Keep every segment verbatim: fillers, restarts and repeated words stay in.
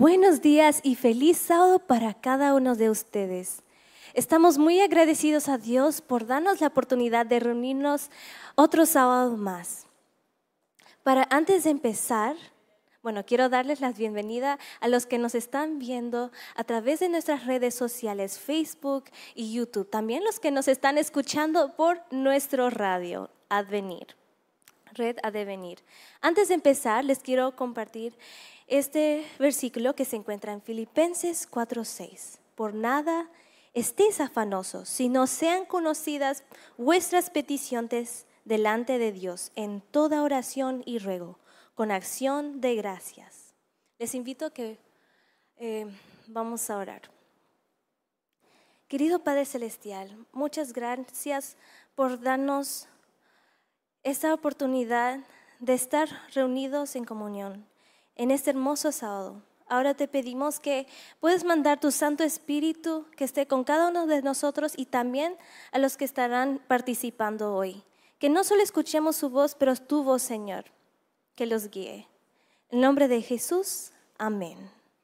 Buenos días y feliz sábado para cada uno de ustedes. Estamos muy agradecidos a Dios por darnos la oportunidad de reunirnos otro sábado más. Para antes de empezar, bueno, quiero darles la bienvenida a los que nos están viendo a través de nuestras redes sociales, Facebook y YouTube. También los que nos están escuchando por nuestro radio, Advenir, Red Advenir. Antes de empezar, les quiero compartir este versículo que se encuentra en Filipenses cuatro seis. Por nada estéis afanosos, sino sean conocidas vuestras peticiones delante de Dios en toda oración y ruego, con acción de gracias. Les invito a que eh, vamos a orar. Querido Padre Celestial, muchas gracias por darnos esta oportunidad de estar reunidos en comunión en este hermoso sábado. Ahora te pedimos que puedas mandar tu Santo Espíritu que esté con cada uno de nosotros y también a los que estarán participando hoy. Que no solo escuchemos su voz, pero tu voz, Señor, que los guíe. En nombre de Jesús, amén.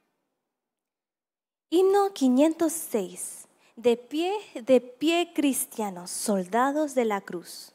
Himno quinientos seis. De pie, de pie cristianos, soldados de la cruz.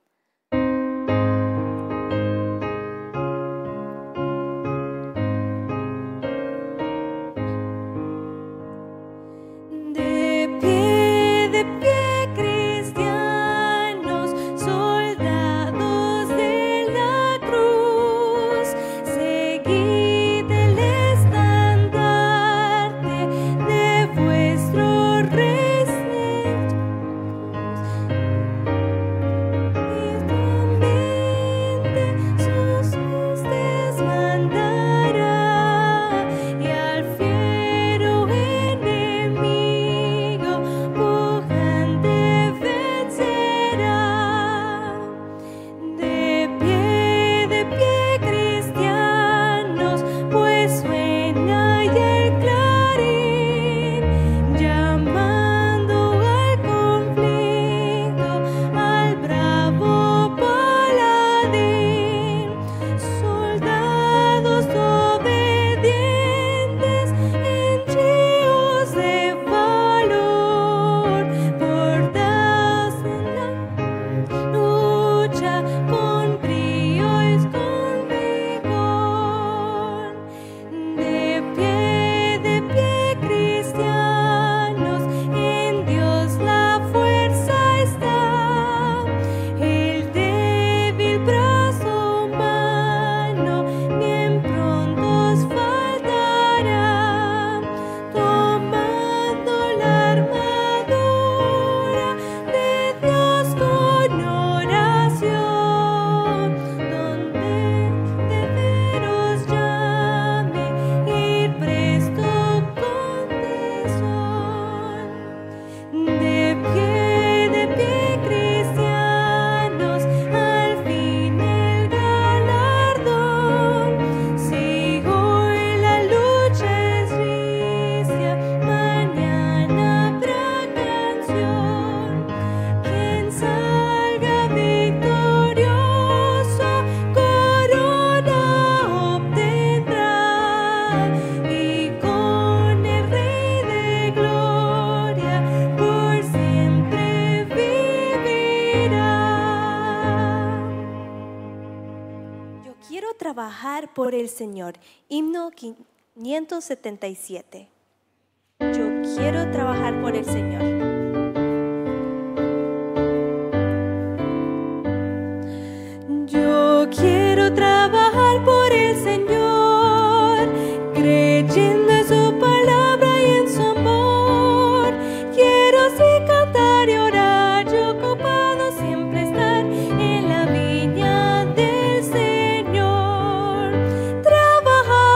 Trabajar por el Señor. Himno quinientos setenta y siete. Yo quiero trabajar por el Señor. Yo quiero trabajar por el Señor, creyendo en su palabra y en su amor. Quiero así cantar y orar, yo ocupado siempre estar en la viña del Señor.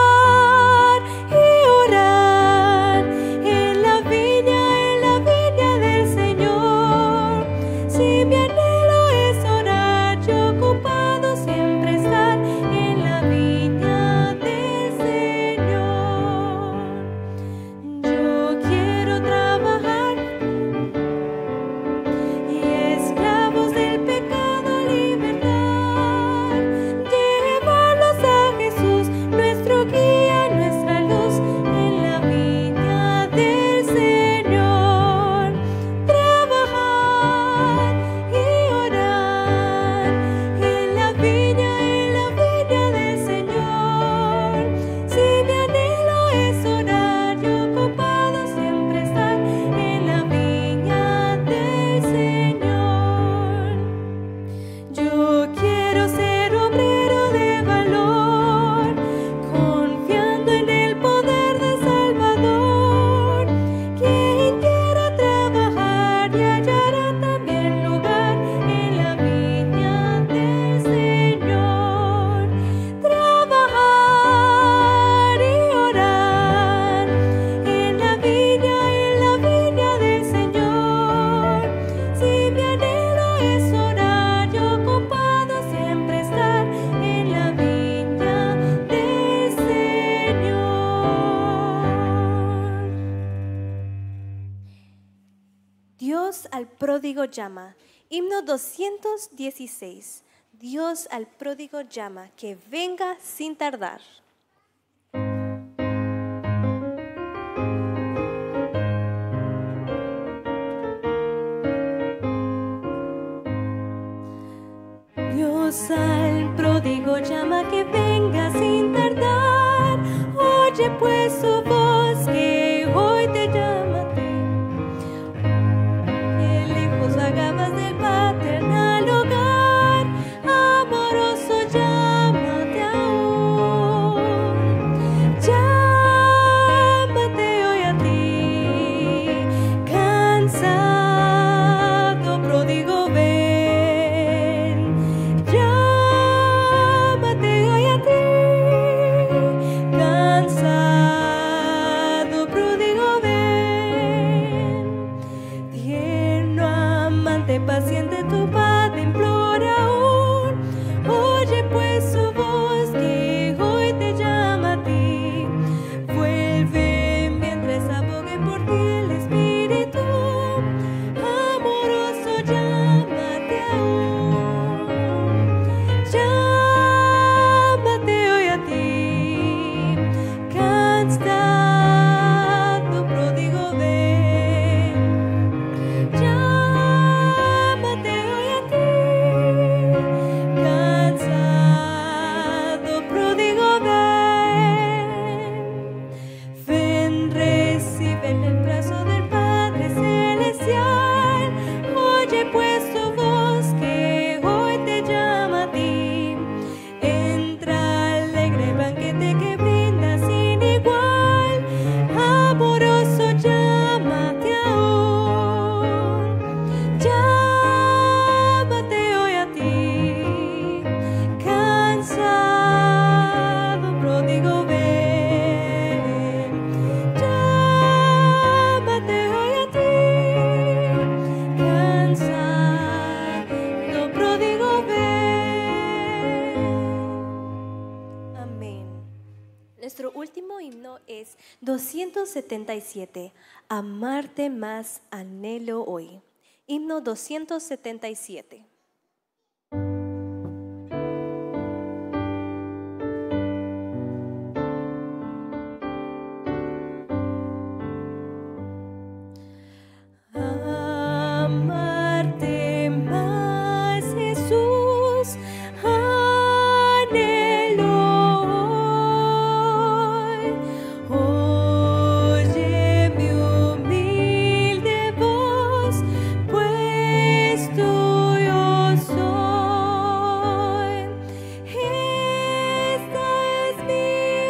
Trabajar y orar en la viña, en la viña al pródigo llama. Himno doscientos dieciséis. Dios al pródigo llama, que venga sin tardar. Dios al pródigo llama, que venga sin tardar. Oye pues su voz, que hoy te llama a ti. Que lejos vagabas del paternal hogar, amoroso llámate aún. Llámate hoy a ti, cansado pródigo ven. Llámate hoy a ti, cansado pródigo ven. Tierno amante paciente tu padre implora aún. Oye pues su voz, que hoy te llama a ti. Vuelve mientras abogue por ti el Espíritu. Amoroso llámate aún. Llámate hoy a ti, cansado pródigo ven. Llámate hoy a ti, cansado pródigo ven. Ven, recibe el brazo del Padre Celestial. Oye pues su voz, que hoy te llama a ti. Entra alegre banquete que brinda sin igual. Amoroso llámate aún. Llámate hoy a ti, cansado pródigo ven. Llámate hoy a ti, cansado pródigo ven. Amén. Nuestro último himno es doscientos setenta y siete. Amarte más anhelo hoy. Himno doscientos setenta y siete. Amarte más, Jesús, anhelo hoy. Oye mi humilde voz, pues tuyo soy. Esta es mi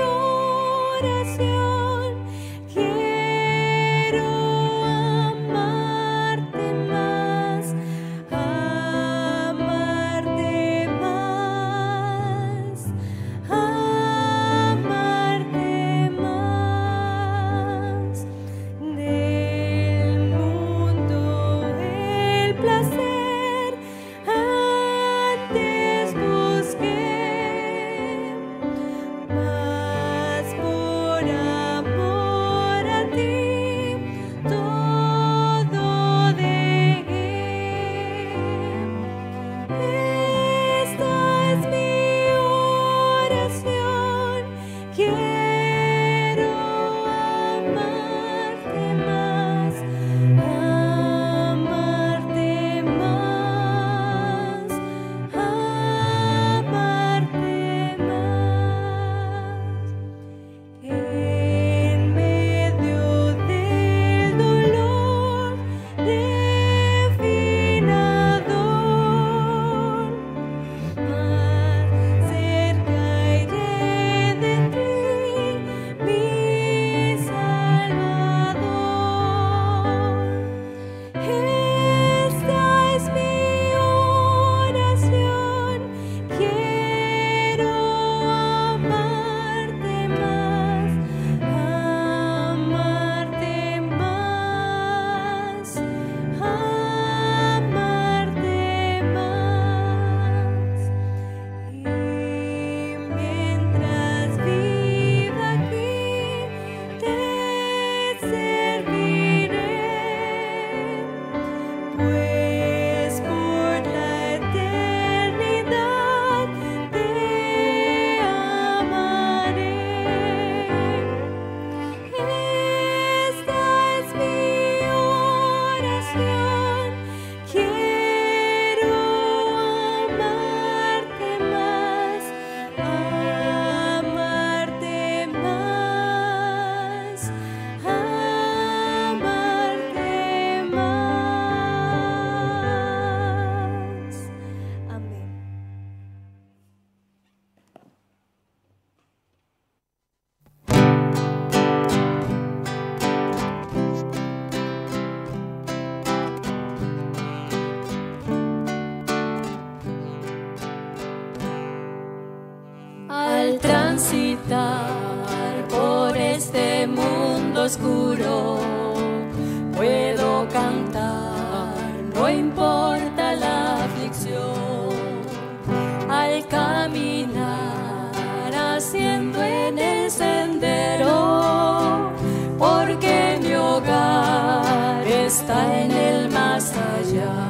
oración. Quiero amarte más, amarte más, amarte más. Del mundo el placer antes busqué, mas por amor a ti todo dejé. Esta es mi oración. Quiero amarte más, amarte más, amarte más. En medio del dolor refinador, más cerca iré de ti. oscuro puedo cantar, no importa la aflicción. Al caminar haciendo en el sendero, porque mi hogar está en el más allá.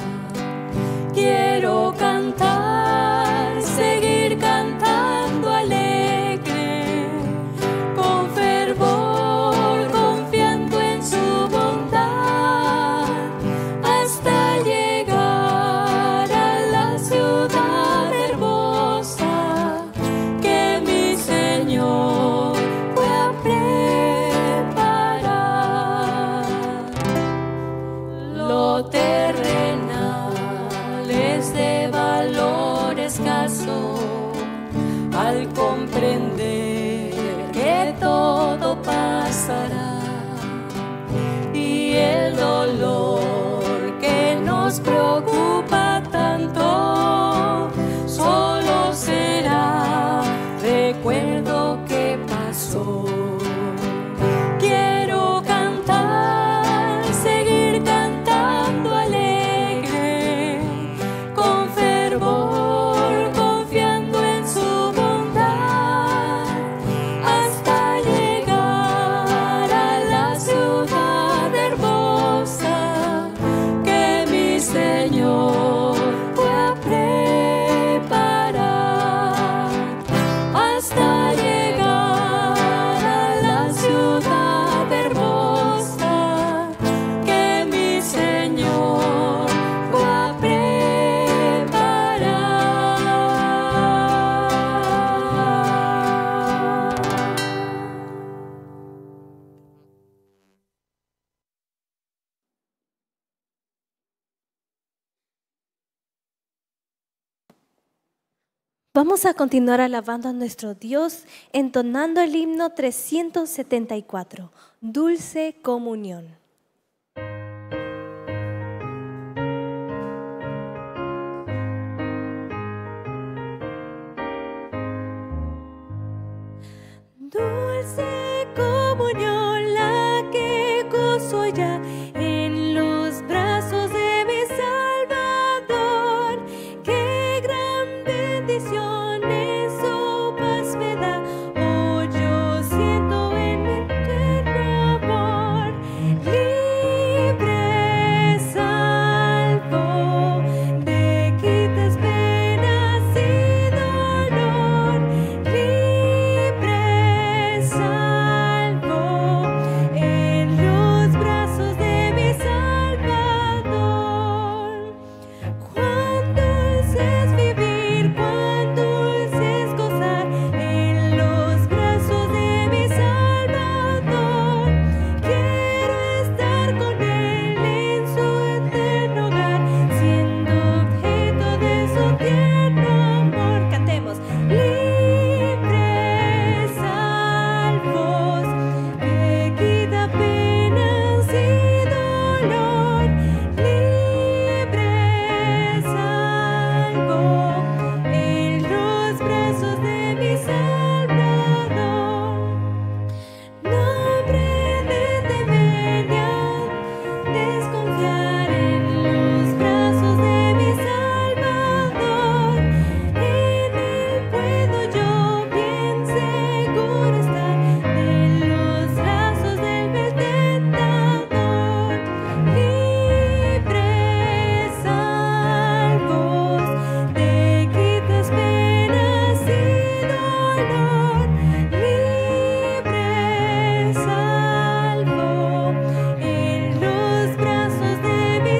Quiero cantar, seguir cantando alegre, con fervor, confiando en su bondad, hasta llegar a la ciudad hermosa que mi Señor fue a preparar. Lo terrenal es de valor escaso al comprender que todo pasará, y el dolor que nos preocupa tanto solo será recuerdo que pasó. Quiero cantar, seguir cantando alegre, con fervor, confiando en su bondad, hasta llegar a la ciudad hermosa que mi Señor fue a preparar, hasta llegar a la ciudad hermosa que mi Señor fue a preparar. Vamos a continuar alabando a nuestro Dios, entonando el himno trescientos setenta y cuatro, Dulce Comunión. Dulce comunión, la que gozo ya en los brazos de mi Salvador. Qué gran bendición en su paz me da. Oh, yo siento en mi eterno amor, libre, salvo, te quitas penas y dolor. Libre, salvo, en los brazos de mi Salvador. Cuán dulce es vivir, cuán dulce es gozar en los brazos de mi Salvador. Quiero estar con Él en su eterno hogar, siendo objeto de su tierno amor. Cantemos. Libres, salvos, que quita penas y dolor. Libre, salvo, en los brazos de mi Salvador. Nombre de temer y desconfiar en los brazos de mi Salvador. En Él puedo yo bien seguro estar, de los brazos del vil tentador. Libres, salvos, te quitas penas y dolor. Libre, salvo, en los brazos de mi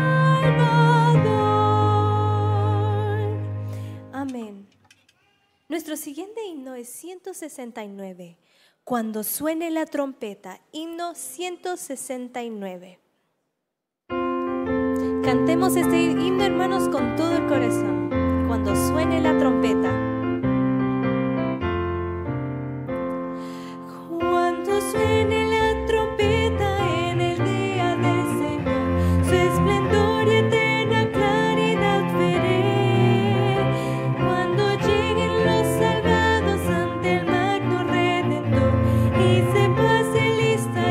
Salvador. Amén. Nuestro siguiente himno es ciento sesenta y nueve. Cuando suene la trompeta, himno ciento sesenta y nueve. Cantemos este himno, hermanos, con todo el corazón. Cuando suene la trompeta. Cuando suene la trompeta en el día del Señor, su esplendor y eterna claridad veré. Cuando lleguen los salvados ante el magno Redentor y se pase lista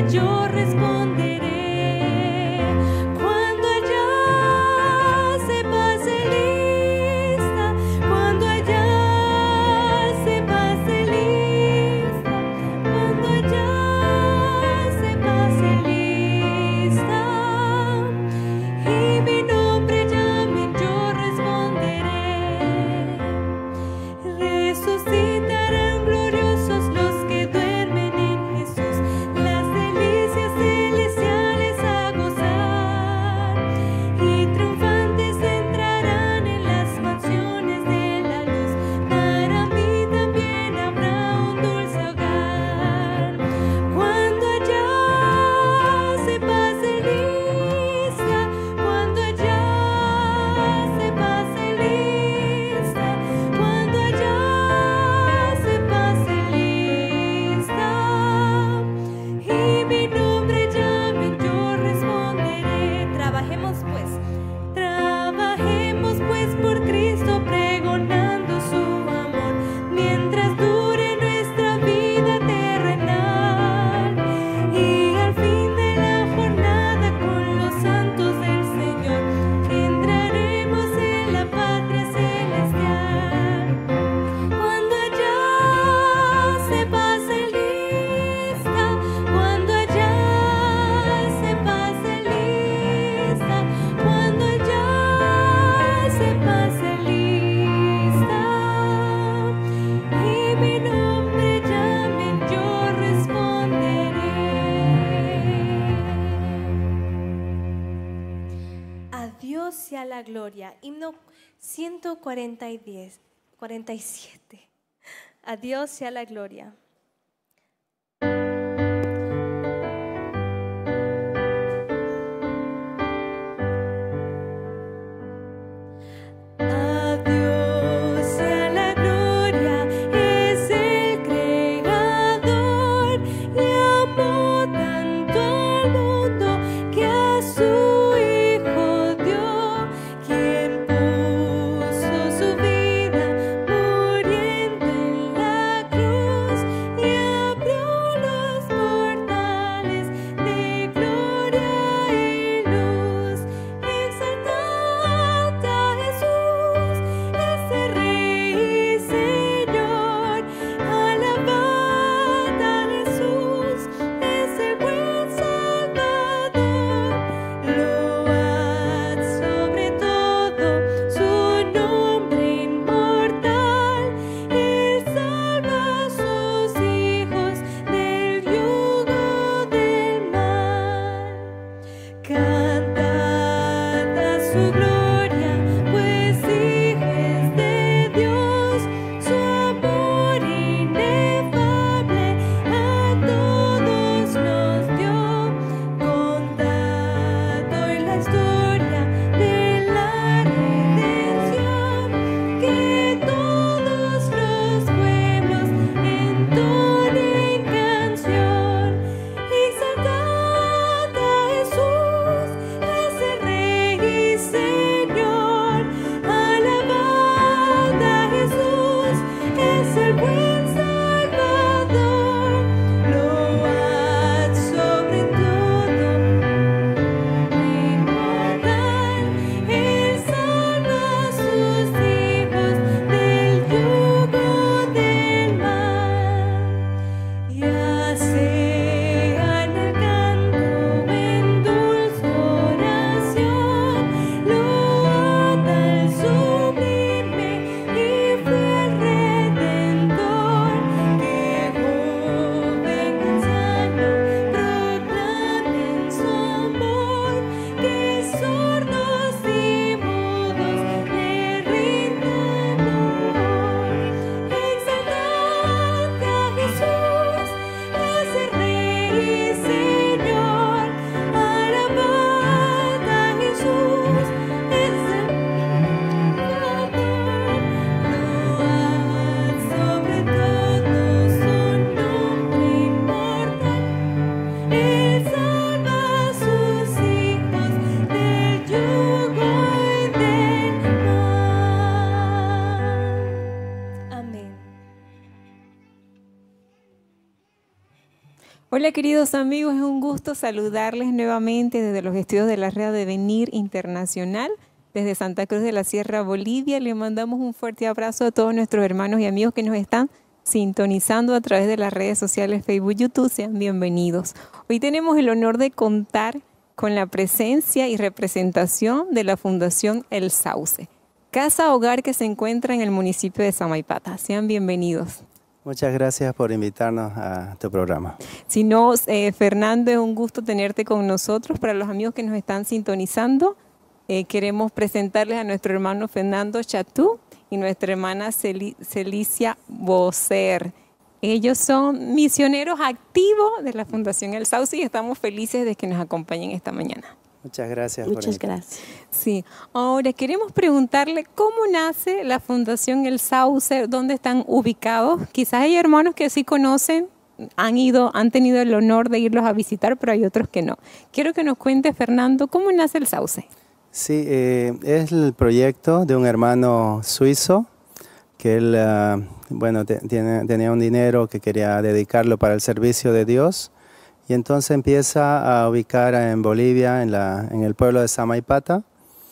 gloria. Himno ciento cuarenta y siete. A Dios sea la gloria. Hola queridos amigos, es un gusto saludarles nuevamente desde los estudios de la red de Venir Internacional, desde Santa Cruz de la Sierra, Bolivia. Les mandamos un fuerte abrazo a todos nuestros hermanos y amigos que nos están sintonizando a través de las redes sociales Facebook, YouTube. Sean bienvenidos. Hoy tenemos el honor de contar con la presencia y representación de la Fundación El Sauce, casa hogar que se encuentra en el municipio de Samaipata. Sean bienvenidos. Muchas gracias por invitarnos a tu programa. Si no, eh, Fernando, es un gusto tenerte con nosotros. Para los amigos que nos están sintonizando, eh, queremos presentarles a nuestro hermano Fernando Chatú y nuestra hermana Cel Celicia Bocer. Ellos son misioneros activos de la Fundación El Sauce y estamos felices de que nos acompañen esta mañana. Muchas gracias. Muchas gracias. Sí. Ahora queremos preguntarle cómo nace la Fundación El Sauce, dónde están ubicados. Quizás hay hermanos que sí conocen, han ido, han tenido el honor de irlos a visitar, pero hay otros que no. Quiero que nos cuente, Fernando, cómo nace El Sauce. Sí, eh, es el proyecto de un hermano suizo que él, uh, bueno, te, tiene, tenía un dinero que quería dedicarlo para el servicio de Dios. Y entonces empieza a ubicar en Bolivia, en, la, en el pueblo de Samaipata,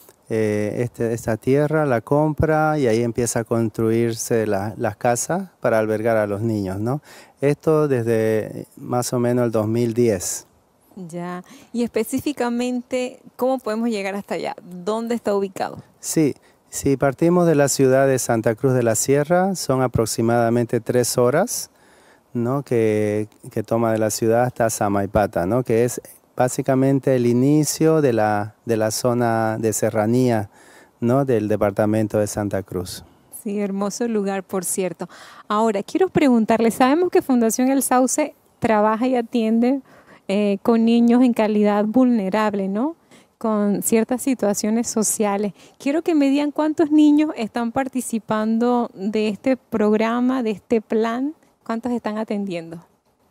eh, este, esta tierra, la compra y ahí empieza a construirse la, las casas para albergar a los niños, ¿no? Esto desde más o menos el dos mil diez. Ya, y específicamente, ¿cómo podemos llegar hasta allá? ¿Dónde está ubicado? Sí, si partimos de la ciudad de Santa Cruz de la Sierra, son aproximadamente tres horas. ¿no? que, que toma de la ciudad hasta Samaipata, ¿no? que es básicamente el inicio de la, de la zona de serranía ¿no? del departamento de Santa Cruz. Sí, hermoso lugar, por cierto. Ahora, quiero preguntarle, sabemos que Fundación El Sauce trabaja y atiende eh, con niños en calidad vulnerable, ¿no? Con ciertas situaciones sociales. Quiero que me digan cuántos niños están participando de este programa, de este plan, cuántos están atendiendo.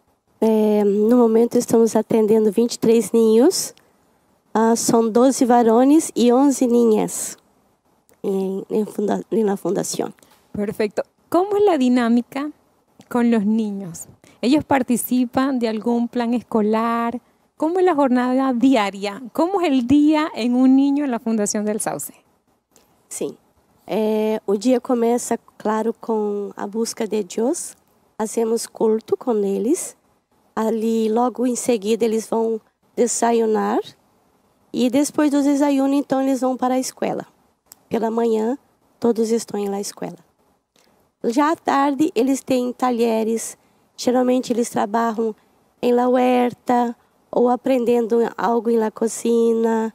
É, no momento estamos atendendo vinte e três ninhos, uh, são doze varones e onze ninhas em, em funda na fundação. Perfecto. ¿Cómo es la dinámica con los niños? ¿Ellos participan de algún plan escolar? ¿Cómo es la jornada diaria? ¿Cómo es el día en un niño en la Fundación del Sauce? Sim. É, o dia começa, claro, com a busca de Deus. Hacemos culto com eles. Ali, logo em seguida, eles vão desayunar. E depois do desayuno, então, eles vão para a escola. Pela manhã, todos estão na escola. Já à tarde, eles têm talheres. Geralmente, eles trabalham em la huerta ou aprendendo algo na cozinha.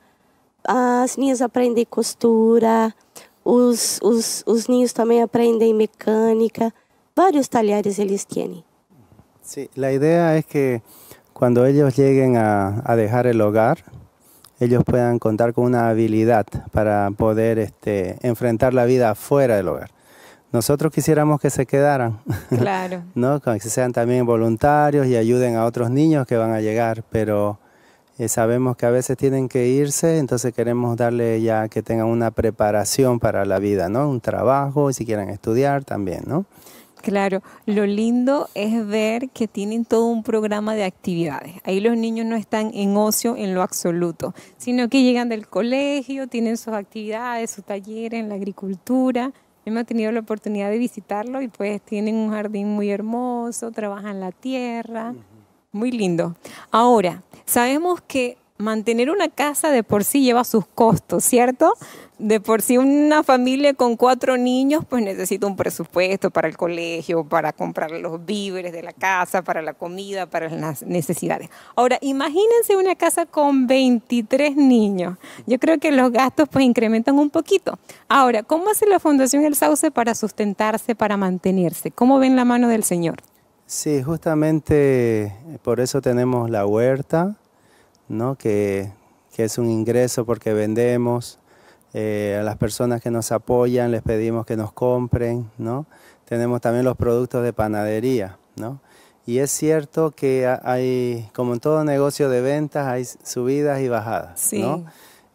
As ninhas aprendem costura. Os, os, os ninhos também aprendem mecânica. Vários talheres eles têm. Sí, la idea es que cuando ellos lleguen a, a dejar el hogar, ellos puedan contar con una habilidad para poder este, enfrentar la vida fuera del hogar. Nosotros quisiéramos que se quedaran, Claro. ¿no? Que sean también voluntarios y ayuden a otros niños que van a llegar, pero eh, sabemos que a veces tienen que irse, entonces queremos darle ya que tengan una preparación para la vida, ¿no? Un trabajo, y si quieren estudiar también, ¿no? Claro, lo lindo es ver que tienen todo un programa de actividades. Ahí los niños no están en ocio en lo absoluto, sino que llegan del colegio, tienen sus actividades, sus talleres en la agricultura. Hemos tenido la oportunidad de visitarlo y pues tienen un jardín muy hermoso, trabajan la tierra, muy lindo. Ahora, sabemos que mantener una casa de por sí lleva sus costos, ¿cierto? De por sí una familia con cuatro niños pues necesita un presupuesto para el colegio, para comprar los víveres de la casa, para la comida, para las necesidades. Ahora, imagínense una casa con veintitrés niños. Yo creo que los gastos pues incrementan un poquito. Ahora, ¿cómo hace la Fundación El Sauce para sustentarse, para mantenerse? ¿Cómo ven la mano del Señor? Sí, justamente por eso tenemos la huerta, ¿no? que, que es un ingreso porque vendemos. Eh, a las personas que nos apoyan les pedimos que nos compren, ¿no? Tenemos también los productos de panadería, ¿no? Y es cierto que hay, como en todo negocio de ventas, hay subidas y bajadas, Sí. ¿no?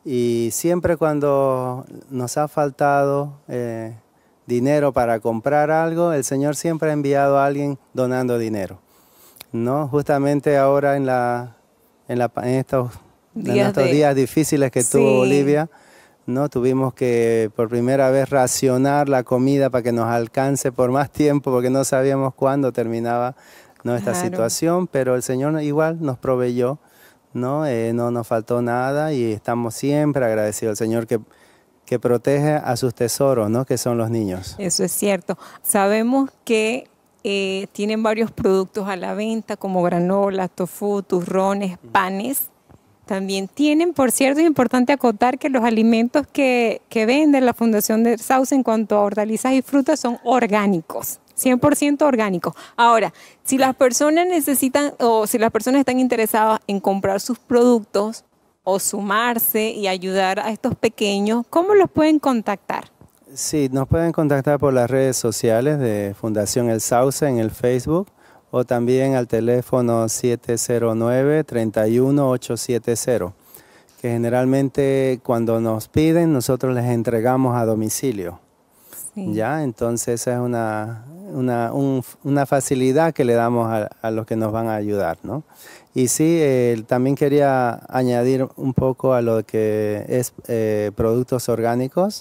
Y siempre cuando nos ha faltado eh, dinero para comprar algo, el Señor siempre ha enviado a alguien donando dinero, ¿no? Justamente ahora en, la, en, la, en estos, Días en estos de- días difíciles que Sí. tuvo Bolivia, ¿no? Tuvimos que por primera vez racionar la comida para que nos alcance por más tiempo porque no sabíamos cuándo terminaba, ¿no? esta Claro. situación, pero el Señor igual nos proveyó, ¿no? Eh, no nos faltó nada y estamos siempre agradecidos al Señor que, que protege a sus tesoros, ¿no? Que son los niños. Eso es cierto. Sabemos que eh, tienen varios productos a la venta como granolas, tofu, turrones, panes. También tienen, por cierto, es importante acotar que los alimentos que, que vende la Fundación del Sauce en cuanto a hortalizas y frutas son orgánicos, cien por ciento orgánicos. Ahora, si las personas necesitan o si las personas están interesadas en comprar sus productos o sumarse y ayudar a estos pequeños, ¿cómo los pueden contactar? Sí, nos pueden contactar por las redes sociales de Fundación El Sauce en el Facebook o también al teléfono siete cero nueve, tres uno ocho siete cero, que generalmente cuando nos piden nosotros les entregamos a domicilio. Sí. ¿Ya? Entonces esa es una, una, un- una facilidad que le damos a, a los que nos van a ayudar, ¿no? Y sí, eh, también quería añadir un poco a lo que es eh, productos orgánicos.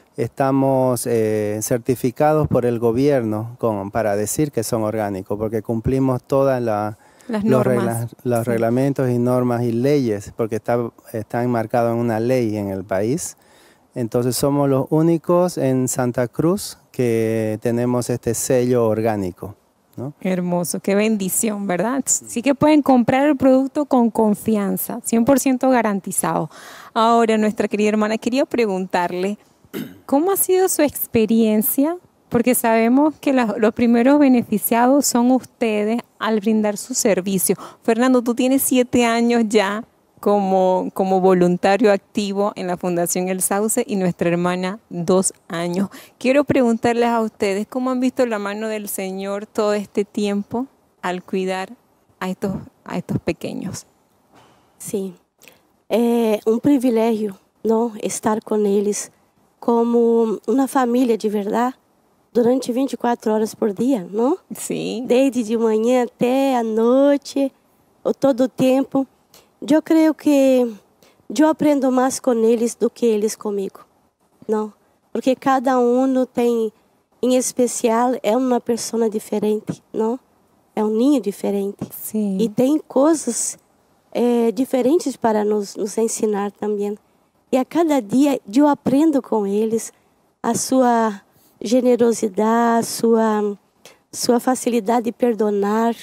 Estamos eh, certificados por el gobierno con, para decir que son orgánicos, porque cumplimos todas la- Las los, normas. regla- los Sí. reglamentos y normas y leyes, porque está, está enmarcado en una ley en el país. Entonces somos los únicos en Santa Cruz que tenemos este sello orgánico, ¿no? Hermoso, qué bendición, ¿verdad? Sí que pueden comprar el producto con confianza, cien por ciento garantizado. Ahora, nuestra querida hermana, quería preguntarle, ¿Cómo ha sido su experiencia? Porque sabemos que la- los primeros beneficiados son ustedes al brindar su servicio. Fernando, tú tienes siete años ya como, como voluntario activo en la Fundación El Sauce y nuestra hermana dos años. Quiero preguntarles a ustedes, ¿cómo han visto la mano del Señor todo este tiempo al cuidar a estos, a estos pequeños? Sim, é um privilégio, não, estar com eles como uma família de verdade durante vinte e quatro horas por dia, não? Sí, Desde de manhã até a noite, ou todo o tempo. Eu creio que eu aprendo mais com eles do que eles comigo, não? Porque cada um tem, em especial, é uma pessoa diferente, não? É um ninho diferente. sí. E tem coisas eh, diferentes para nos, nos ensinar também. E a cada dia eu aprendo com eles a sua generosidade, a sua, sua facilidade de perdonar,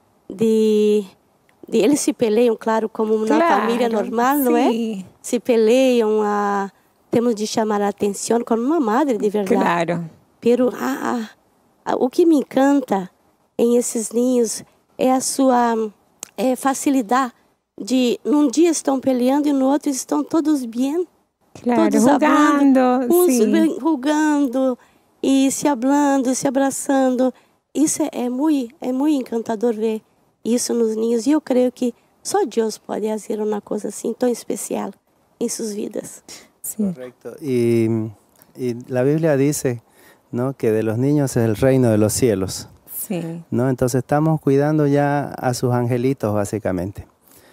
de, de eles se peleiam, claro, como uma Claro, família normal, não é? sí, Se peleiam, a, temos de chamar a atenção como uma madre de verdade. claro. Pero ah, ah, o que me encanta em esses ninhos é a sua é, facilidade de, num dia estão peleando e no outro estão todos bem, Claro, todos jugando, hablando, uns sí. bem- jugando e se hablando, se abraçando. Isso é, é muito é muito encantador ver isso nos ninhos. E eu creio que só Deus pode fazer uma coisa assim tão especial em suas vidas. Sí. Correcto. Y, y la Biblia dice, ¿no?, que de los niños es el reino de los cielos, Sí, ¿no? Entonces estamos cuidando ya a sus angelitos básicamente.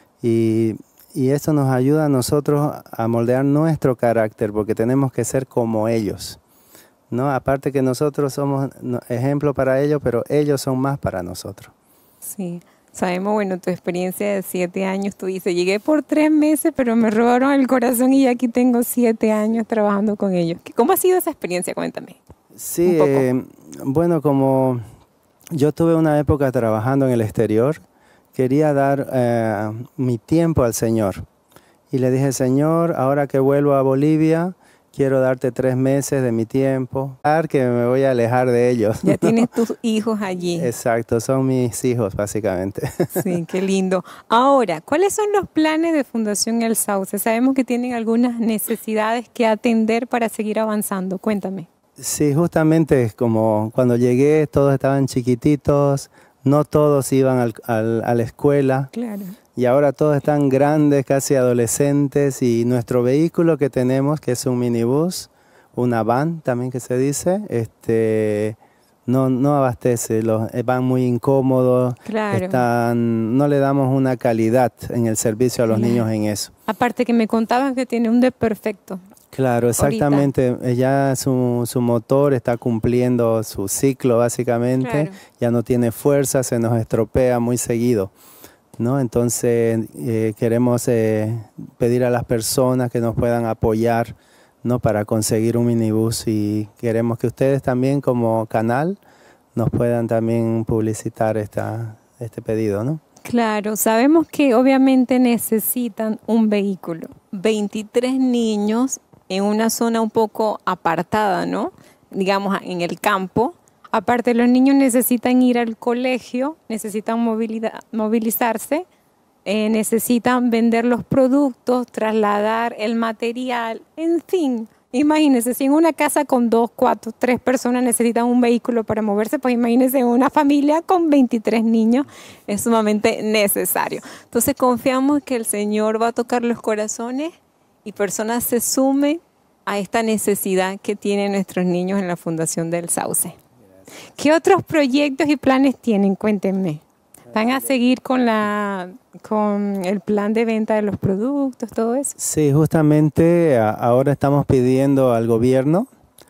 Y, y esto nos ayuda a nosotros a moldear nuestro carácter porque tenemos que ser como ellos, ¿no? Aparte que nosotros somos no, ejemplo para ellos, pero ellos son más para nosotros. sí. Sabemos, bueno, tu experiencia de siete años, tú dices, llegué por tres meses, pero me robaron el corazón y ya aquí tengo siete años trabajando con ellos. ¿Cómo ha sido esa experiencia? Cuéntame. Sí, Un poco. eh, bueno, como yo tuve una época trabajando en el exterior, quería dar eh, mi tiempo al Señor. Y le dije, Señor, ahora que vuelvo a Bolivia, quiero darte tres meses de mi tiempo, que me voy a alejar de ellos. Ya tienes tus hijos allí. Exacto, son mis hijos básicamente. Sí, qué lindo. Ahora, ¿cuáles son los planes de Fundación El Sauce? Sabemos que tienen algunas necesidades que atender para seguir avanzando. Cuéntame. Sí, justamente como cuando llegué todos estaban chiquititos, no todos iban al- al- a la escuela. Claro. Y ahora todos están grandes, casi adolescentes, y nuestro vehículo que tenemos, que es un minibús, una van también que se dice, este, no, no abastece, los, eh, van muy incómodos, Claro. están, no le damos una calidad en el servicio a los Claro. niños en eso. Aparte que me contaban que tiene un desperfecto. Claro, exactamente, eh, ya su, su motor está cumpliendo su ciclo básicamente, Claro. ya no tiene fuerza, se nos estropea muy seguido, ¿no? Entonces eh, queremos eh, pedir a las personas que nos puedan apoyar, ¿no?, para conseguir un minibús, y queremos que ustedes también como canal nos puedan también publicitar esta, este pedido, ¿no? Claro, sabemos que obviamente necesitan un vehículo. veintitrés niños en una zona un poco apartada, ¿no? Digamos, en el campo. Aparte, los niños necesitan ir al colegio, necesitan movilidad- movilizarse, eh, necesitan vender los productos, trasladar el material, en fin. Imagínense, si en una casa con dos, cuatro, tres personas necesitan un vehículo para moverse, pues imagínense en una familia con veintitrés niños, es sumamente necesario. Entonces confiamos que el Señor va a tocar los corazones y personas se sumen a esta necesidad que tienen nuestros niños en la Fundación del Sauce. ¿Qué otros proyectos y planes tienen? Cuéntenme. ¿Van a seguir con, la, con el plan de venta de los productos, todo eso? Sí, justamente a- ahora estamos pidiendo al gobierno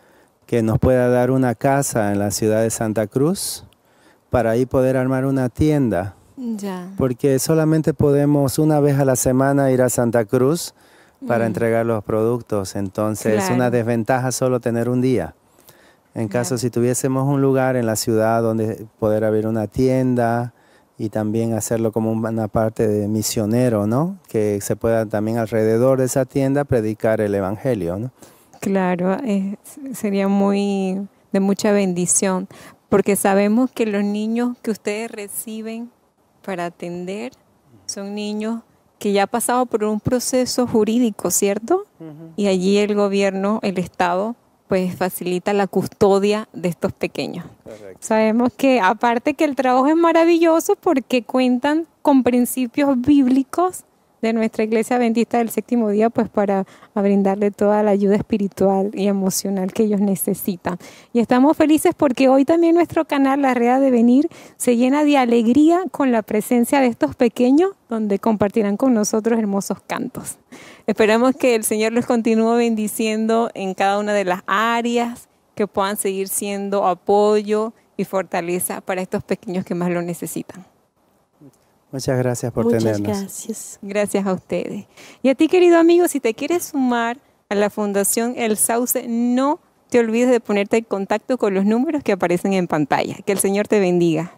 que nos pueda dar una casa en la ciudad de Santa Cruz para ahí poder armar una tienda, Ya. porque solamente podemos una vez a la semana ir a Santa Cruz para Mm. entregar los productos, entonces es Claro. una desventaja solo tener un día. En caso Claro. si tuviésemos un lugar en la ciudad donde poder abrir una tienda y también hacerlo como una parte de misionero, ¿no? Que se pueda también alrededor de esa tienda predicar el evangelio, ¿no? Claro, eh, sería muy de mucha bendición, porque sabemos que los niños que ustedes reciben para atender son niños que ya han pasado por un proceso jurídico, ¿cierto? Uh-huh. Y allí el gobierno, el Estado, pues facilita la custodia de estos pequeños. Correcto. Sabemos que aparte que el trabajo es maravilloso porque cuentan con principios bíblicos de nuestra Iglesia Adventista del Séptimo Día, pues para brindarle toda la ayuda espiritual y emocional que ellos necesitan. Y estamos felices porque hoy también nuestro canal, La Red de Venir, se llena de alegría con la presencia de estos pequeños, donde compartirán con nosotros hermosos cantos. Esperamos que el Señor los continúe bendiciendo en cada una de las áreas, que puedan seguir siendo apoyo y fortaleza para estos pequeños que más lo necesitan. Muchas gracias por Muchas tenernos. gracias. Gracias a ustedes. Y a ti, querido amigo, si te quieres sumar a la Fundación El Sauce, no te olvides de ponerte en contacto con los números que aparecen en pantalla. Que el Señor te bendiga.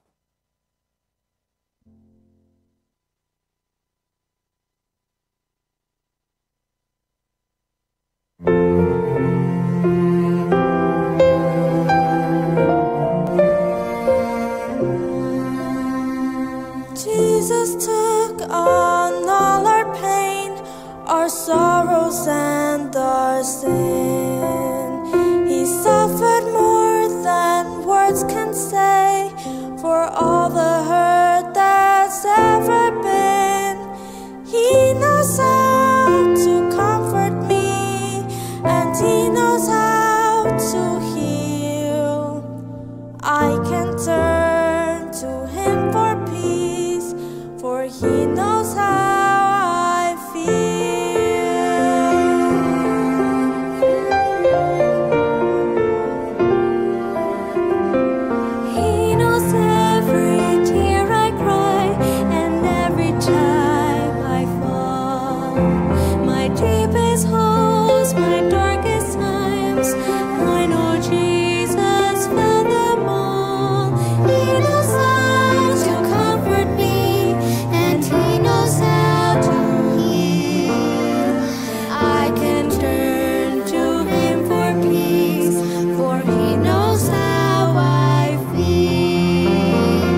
Jesus took on all our pain, our sorrows and our sin. He suffered more than words can say for all the hurt that's ever been. He knows how to comfort me, and He knows how to heal. I can turn to Him for peace, for He knows how I feel. He knows every tear I cry and every time I fall. My deepest holes, my darkest times, I know Jesus felt them all. He knows how to comfort me, and He knows how to heal. I can turn to Him for peace, for He knows how I feel.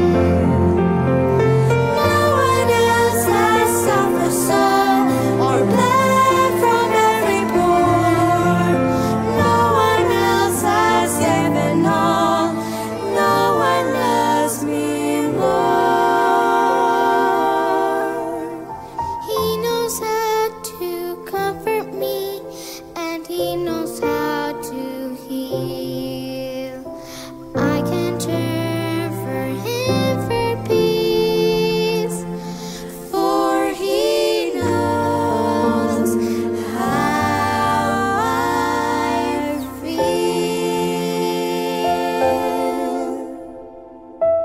No one else has suffered so, or bled from every pore. No one else has given all. No one loves me more. He knows how to comfort me, and He knows how to heal. I can turn for Him for peace, for He knows how I feel.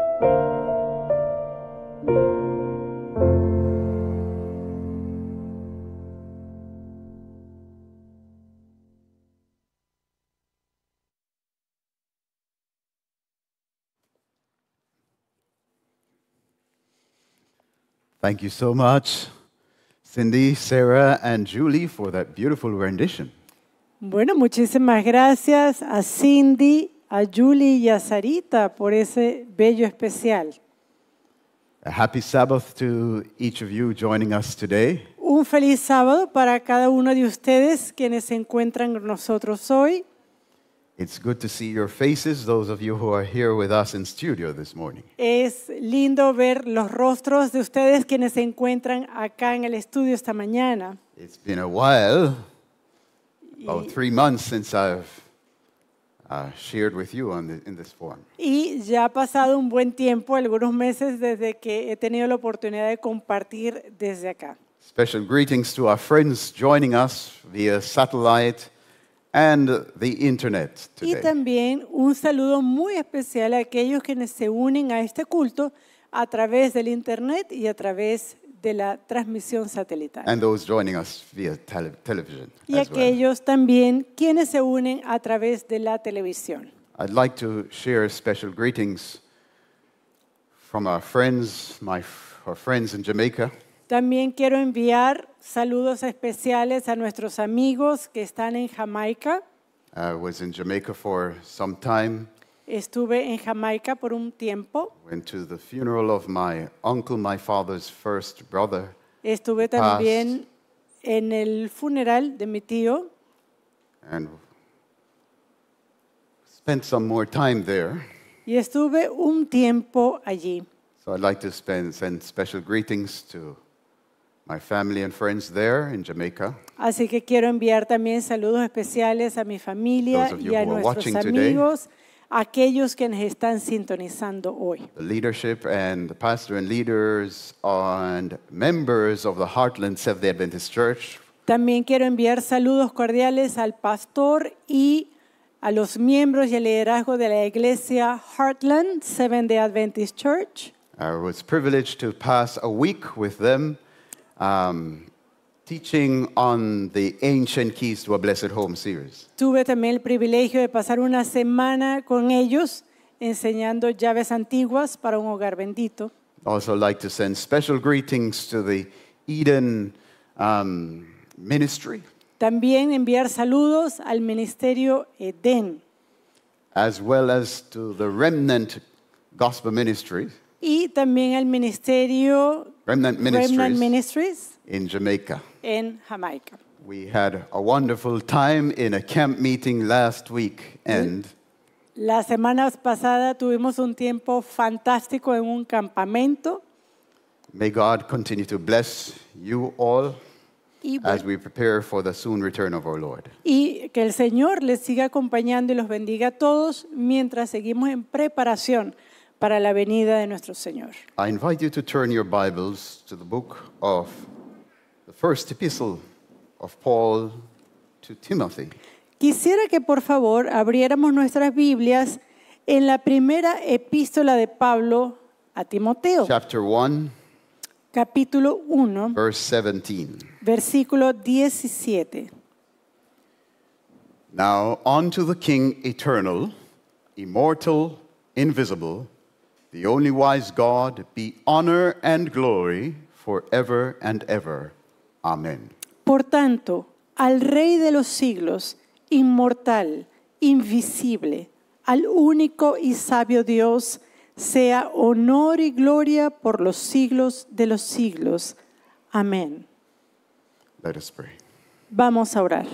Thank you so much, Cindy, Sarah, and Julie, for that beautiful rendition. Bueno, muchísimas gracias a Cindy, a Julie y a Sarita por ese bello especial. A happy Sabbath to each of you joining us today. Un feliz sábado para cada uno de ustedes quienes se encuentran con nosotros hoy. It's good to see your faces, those of you who are here with us in studio this morning. Es lindo ver los rostros de ustedes quienes se encuentran acá en el estudio esta mañana. It's been a while, about three months since I've uh, shared with you on the, in this forum. Y ya ha pasado un buen tiempo, algunos meses desde que he tenido la oportunidad de compartir desde acá. Special greetings to our friends joining us via satellite and the internet Y today. también un saludo muy especial a aquellos quienes se unen a este culto a través del internet y a través de la transmisión satelital. And those joining us via tele television Y as well. aquellos también quienes se unen a través de la televisión. I'd like to share special greetings from our friends, my f- our friends in Jamaica. También quiero enviar saludos especiales a nuestros amigos que están en Jamaica. I was in Jamaica for some time. Estuve en Jamaica por un tiempo. Went to the funeral of my uncle, my father's first brother. Estuve también en el funeral de mi tío And spent some more time there. y estuve un tiempo allí. So I'd like to spend, send special greetings to my family and friends there in Jamaica. Así que quiero enviar también saludos especiales a mi familia Those of you y a who are nuestros watching today. amigos, aquellos que nos están sintonizando hoy. The leadership and the pastor and leaders and members of the Heartland Seventh-day Adventist Church. También quiero enviar saludos cordiales al pastor y a los miembros y el liderazgo de la iglesia Heartland Seventh-day Adventist Church. I was privileged to pass a week with them um, teaching on the Ancient Keys to a Blessed Home series. Tuve también el privilegio de pasar una semana con ellos enseñando llaves antiguas para un hogar bendito. Also like to send special greetings to the Eden um, ministry, También enviar saludos al ministerio Edén as well as to the Remnant Gospel Ministry, y también al ministerio Remnant Ministries, Remnant Ministries in Jamaica. en Jamaica. We had a wonderful time in a camp meeting last week, and La semana pasada tuvimos un tiempo fantástico en un campamento may God continue to bless you all y, as we prepare for the soon return of our Lord. y que el Señor les siga acompañando y los bendiga a todos mientras seguimos en preparación para la venida de nuestro Señor. I invite you to turn your Bibles to the book of the first epistle of Paul to Timothy. Quisiera que por favor abriéramos nuestras Biblias en la primera epístola de Pablo a Timoteo, Chapter one, capítulo uno, verse seventeen. versículo diecisiete. Now unto the King eternal, immortal, invisible, the only wise God, be honor and glory forever and ever. Amen. Por tanto, al Rey de los siglos, inmortal, invisible, al único y sabio Dios, sea honor y gloria por los siglos de los siglos. Amén. Let us pray. Vamos a orar.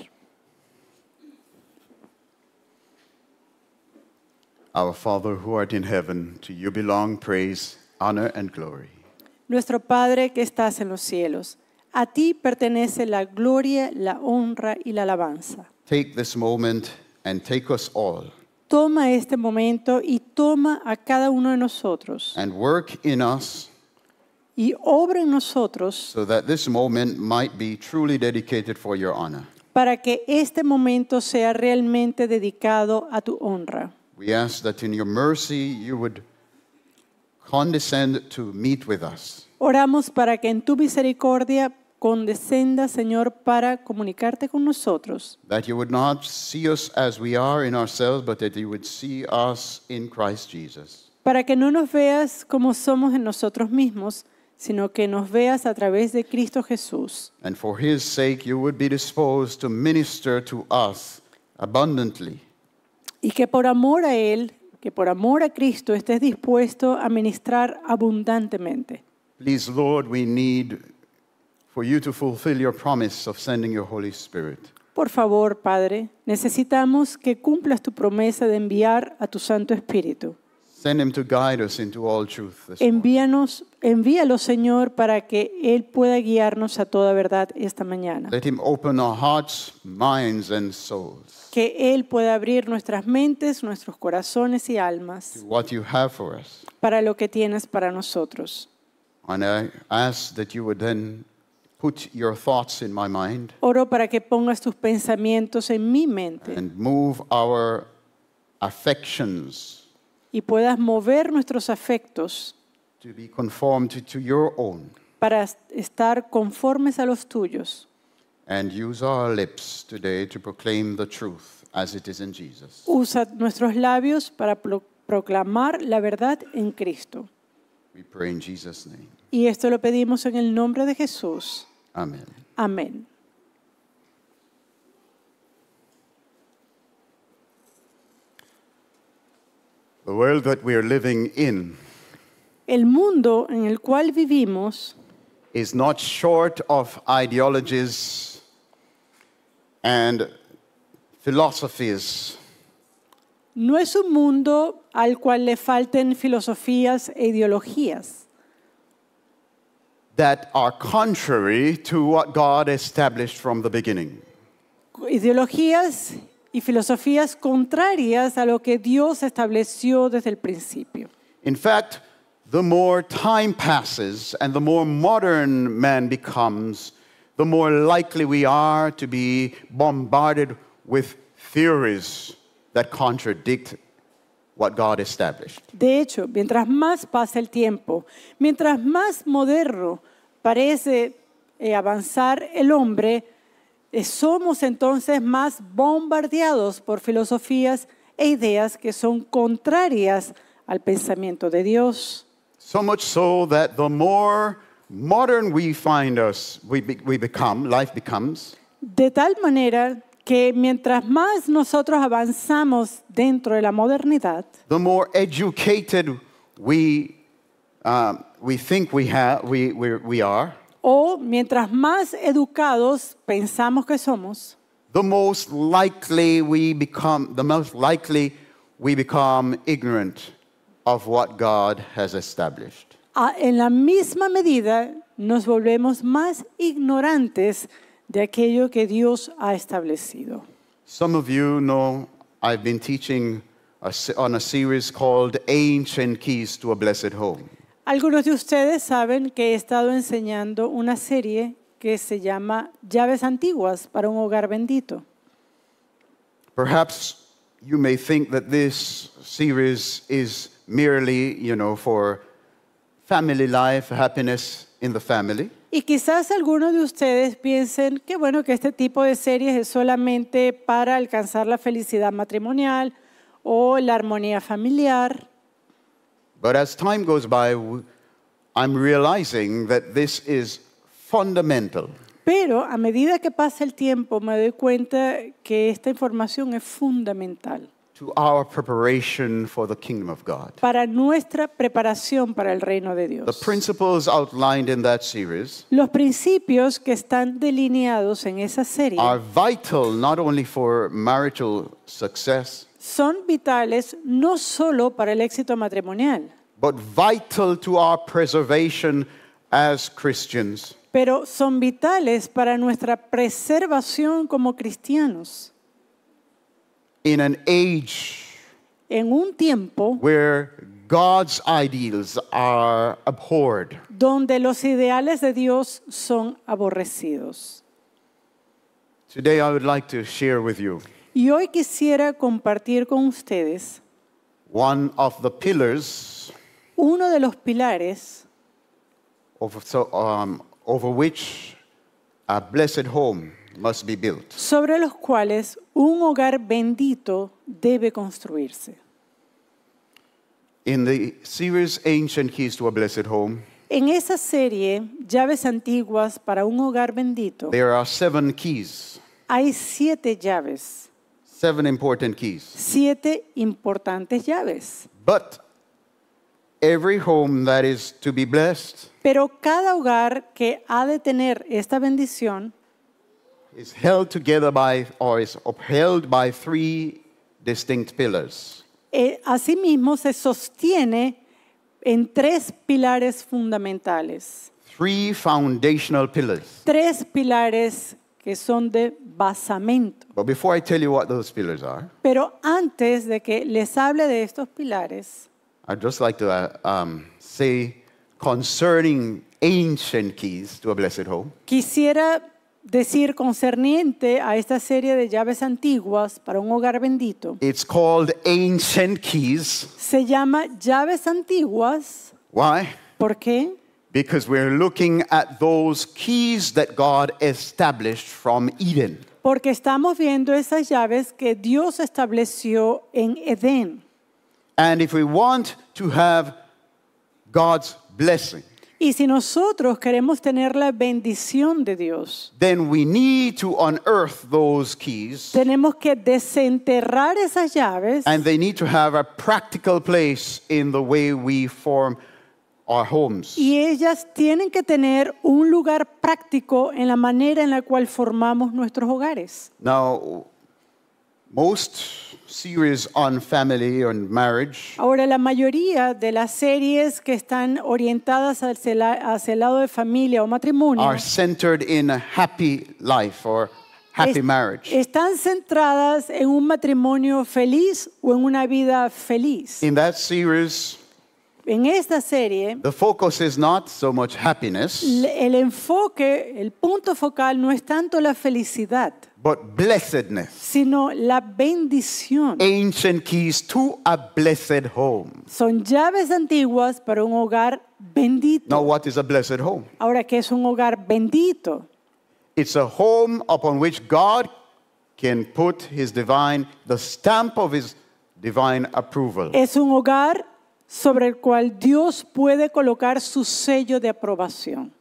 Our Father who art in heaven, to you belong praise, honor, and glory. Nuestro Padre que estás en los cielos, a ti pertenece la gloria, la honra y la alabanza. Take this moment and take us all Toma este momento y toma a cada uno de nosotros and work in us y obra en nosotros so that this moment might be truly dedicated for your honor. para que este momento sea realmente dedicado a tu honra. We ask that in your mercy you would condescend to meet with us, Oramos para que en tu misericordia condescenda, Señor, para comunicarte con nosotros, that you would not see us as we are in ourselves, but that you would see us in Christ Jesus. para que no nos veas como somos en nosotros mismos, sino que nos veas a través de Cristo Jesús. And for his sake you would be disposed to minister to us abundantly, Y que por amor a Él, que por amor a Cristo estés dispuesto a ministrar abundantemente. Please, Lord, we need for you to fulfill your promise of sending your Holy Spirit. Por favor, Padre, necesitamos que cumplas tu promesa de enviar a tu Santo Espíritu. Send him to guide us into all truth this morning. Envíanos, envíalo, Señor, para que Él pueda guiarnos a toda verdad esta mañana. Let him open our hearts, minds, and souls Que Él pueda abrir nuestras mentes, nuestros corazones y to almas what you have for us. para lo que tienes para nosotros. And I ask that you would then put your thoughts in my mind Oro para que pongas tus pensamientos en mi mente and move our affections y puedas mover nuestros afectos to be conformed to, to your own, para estar conformes a los tuyos. and use our lips today to proclaim the truth as it is in Jesus. Usa nuestros labios para pro- proclamar la verdad en Cristo. We pray in Jesus' name. Y esto lo pedimos en el nombre de Jesús. Amen. Amén. The world that we are living in El mundo en el cual vivimos is not short of ideologies and philosophies no es un mundo al cual le falten filosofías e ideologías that are contrary to what God established from the beginning. ideologías y filosofías contrarias a lo que Dios estableció desde el principio. In fact, the more time passes and the more modern man becomes, the more likely we are to be bombarded with theories that contradict what God established. De hecho, mientras más pasa el tiempo, mientras más moderno parece eh, avanzar el hombre, eh, somos entonces más bombardeados por filosofías e ideas que son contrarias al pensamiento de Dios. So much so that the more modern we find us, we, be, we become, life becomes, De tal manera que mientras más nosotros avanzamos dentro de la modernidad, the more educated we, um, we think we, have, we, we, we are, o mientras más educados pensamos que somos, the most likely we become, the most likely we become ignorant of what God has established. a- en la misma medida nos volvemos más ignorantes de aquello que Dios ha establecido. Some of you know I've been teaching a, se- on a series called Ancient Keys to a Blessed Home. Algunos de ustedes saben que he estado enseñando una serie que se llama Llaves Antiguas para un Hogar Bendito. Perhaps you may think that this series is merely, you know, for family life, happiness in the family. Y quizás algunos de ustedes piensen que bueno que este tipo de series es solamente para alcanzar la felicidad matrimonial o la armonía familiar. But as time goes by, w- I'm realizing that this is fundamental Pero a medida que pasa el tiempo me doy cuenta que esta información es fundamental to our preparation for the kingdom of God. para nuestra preparación para el reino de The Dios. principles outlined in that series Los principios que están delineados en esa serie are vital not only for marital success, son vitales no solo para el éxito matrimonial, but vital to our preservation as Christians pero son vitales para nuestra preservación como cristianos in an age en un tiempo where God's ideals are abhorred. donde los ideales de Dios son aborrecidos. Today I would like to share with you Y hoy quisiera compartir con ustedes one of the pillars uno de los pilares of, so, um, over which a blessed home must be built. sobre los cuales un hogar bendito debe construirse. In the series Ancient Keys to a Blessed Home, En esa serie, Llaves Antiguas para un Hogar Bendito, there are seven keys, hay siete llaves, seven important keys. siete importantes llaves. But every home that is to be blessed Pero cada hogar que ha de tener esta bendición is held together by or is upheld by three distinct pillars. eh, asimismo se sostiene en tres pilares fundamentales. Three foundational pillars. Tres pilares que son de basamento. But before I tell you what those pillars are, Pero antes de que les hable de estos pilares, I'd just like to uh, um, say concerning ancient keys to a blessed home, quisiera decir concerniente a esta serie de llaves antiguas para un hogar bendito. it's called ancient keys. Se llama llaves antiguas. Why? ¿Por qué? Because we're looking at those keys that God established from Eden. Porque estamos viendo esas llaves que Dios estableció en Edén. And if we want to have God's blessing, Y si nosotros queremos tener la bendición de Dios, then we need to unearth those keys, tenemos que desenterrar esas llaves and they need to have a practical place in the way we form our homes. y ellas tienen que tener un lugar práctico en la manera en la cual formamos nuestros hogares. Now, most series on family and marriage Ahora, la mayoría de las series que están orientadas hacia, la- hacia el lado de familia o matrimonio are centered in a happy life or happy es- marriage. están centradas en un matrimonio feliz o en una vida feliz. In that series, En esta serie, the focus is not so much happiness, l- el enfoque, el punto focal no es tanto la felicidad, but blessedness. sino la bendición. Ancient keys to a blessed home. Son llaves antiguas para un hogar bendito. Now, what is a blessed home? Ahora, ¿qué es un hogar bendito? It's a home upon which God can put his divine, the stamp of his divine approval. Es un hogar sobre el cual Dios puede colocar su sello de aprobación.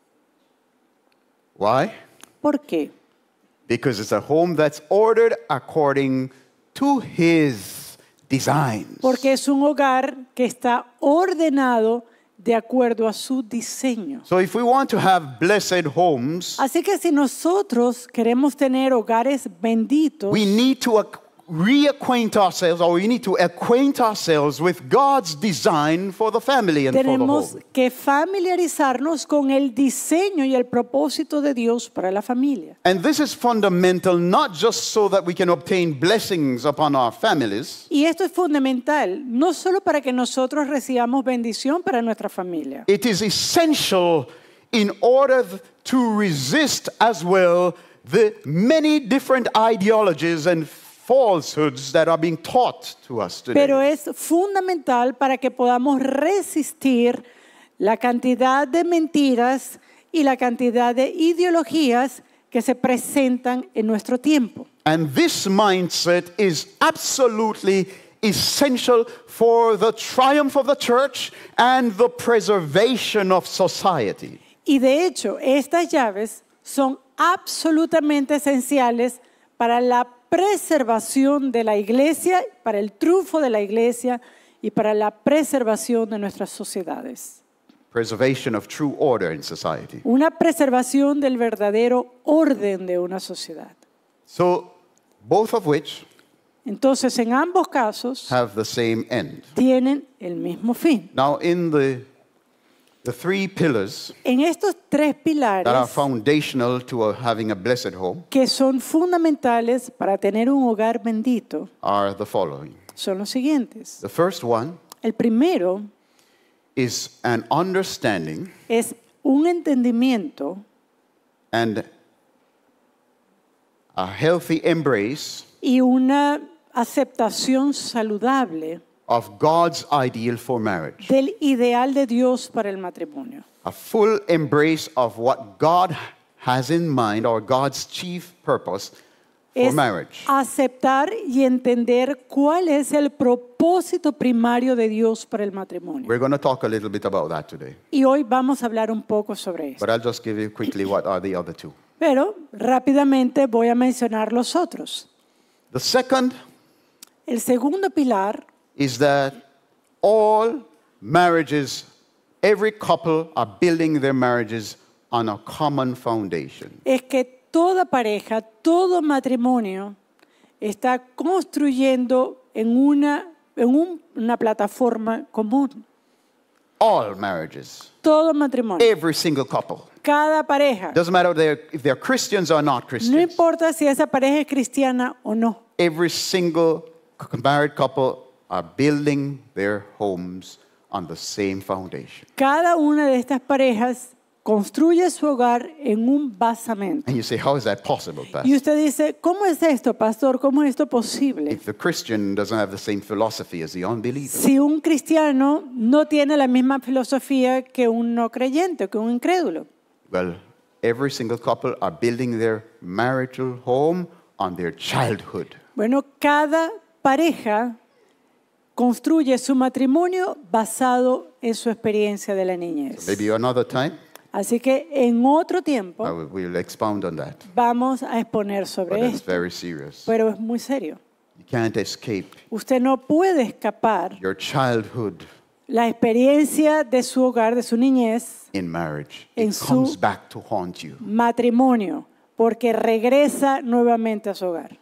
Why? ¿Por qué? Because it's a home that's ordered according to his designs. Porque es un hogar que está ordenado de acuerdo a su diseño. So if we want to have blessed homes, Así que si nosotros queremos tener hogares benditos, we need to ac- reacquaint ourselves, or we need to acquaint ourselves with God's design for the family and for the tenemos home. que familiarizarnos con el diseño y el propósito de Dios para la familia. And this is fundamental, not just so that we can obtain blessings upon our families, Y esto es fundamental, no solo para que nosotros recibamos bendición para nuestra familia. it is essential in order th- to resist as well the many different ideologies and falsehoods that are being taught to us today. Pero es fundamental para que podamos resistir la cantidad de mentiras y la cantidad de ideologías que se presentan en nuestro tiempo. And this mindset is absolutely essential for the triumph of the church and the preservation of society. Y de hecho, estas llaves son absolutamente esenciales para la preservación de la iglesia, para el triunfo de la iglesia y para la preservación de nuestras sociedades. Preservation of true order in society. Una preservación del verdadero orden de una sociedad. So, both of which Entonces, en ambos casos, have the same end. tienen el mismo fin. Now, in the, the three pillars En estos tres that are pilares foundational to a- having a blessed home que son fundamentales para tener un hogar bendito are the following. son los siguientes. The first one El primero is an understanding es un entendimiento and a healthy embrace y una aceptación saludable of God's ideal for marriage. del ideal de Dios para el matrimonio. A full embrace of what God has in mind, or God's chief purpose for Es marriage. aceptar y entender cuál es el propósito primario de Dios para el matrimonio. We're going to talk a little bit about that today, Y hoy vamos a hablar un poco sobre eso. but I'll just give you quickly what are the other two. Pero rápidamente voy a mencionar los otros. The second El segundo pilar is that all marriages, every couple are building their marriages on a common foundation. es que toda pareja, todo matrimonio está construyendo en una, en un- una plataforma común. All marriages, Todo matrimonio, every single couple. cada pareja. Doesn't matter if they're, if they're Christians or not No Christians. importa si esa pareja es cristiana o no. Every single c- married couple are building their homes on the same foundation. Cada una de estas parejas construye su hogar en un basamento. And you say, how is that possible, Y Pastor? usted dice, ¿cómo es esto, pastor? ¿Cómo es esto posible? If the Christian doesn't have the same philosophy as the unbeliever. Si un cristiano no tiene la misma filosofía que un no creyente, que un incrédulo. Well, every single couple are building their marital home on their childhood. Bueno, cada pareja construye su matrimonio basado en su experiencia de la niñez. Maybe another time, Así que en otro tiempo I will, we'll expound on that. vamos a exponer But sobre it's esto, very serious. pero es muy serio. You can't escape Usted no puede escapar your childhood la experiencia de su hogar, de su niñez, in marriage. En It su- comes back to haunt you. matrimonio, porque regresa nuevamente a su hogar.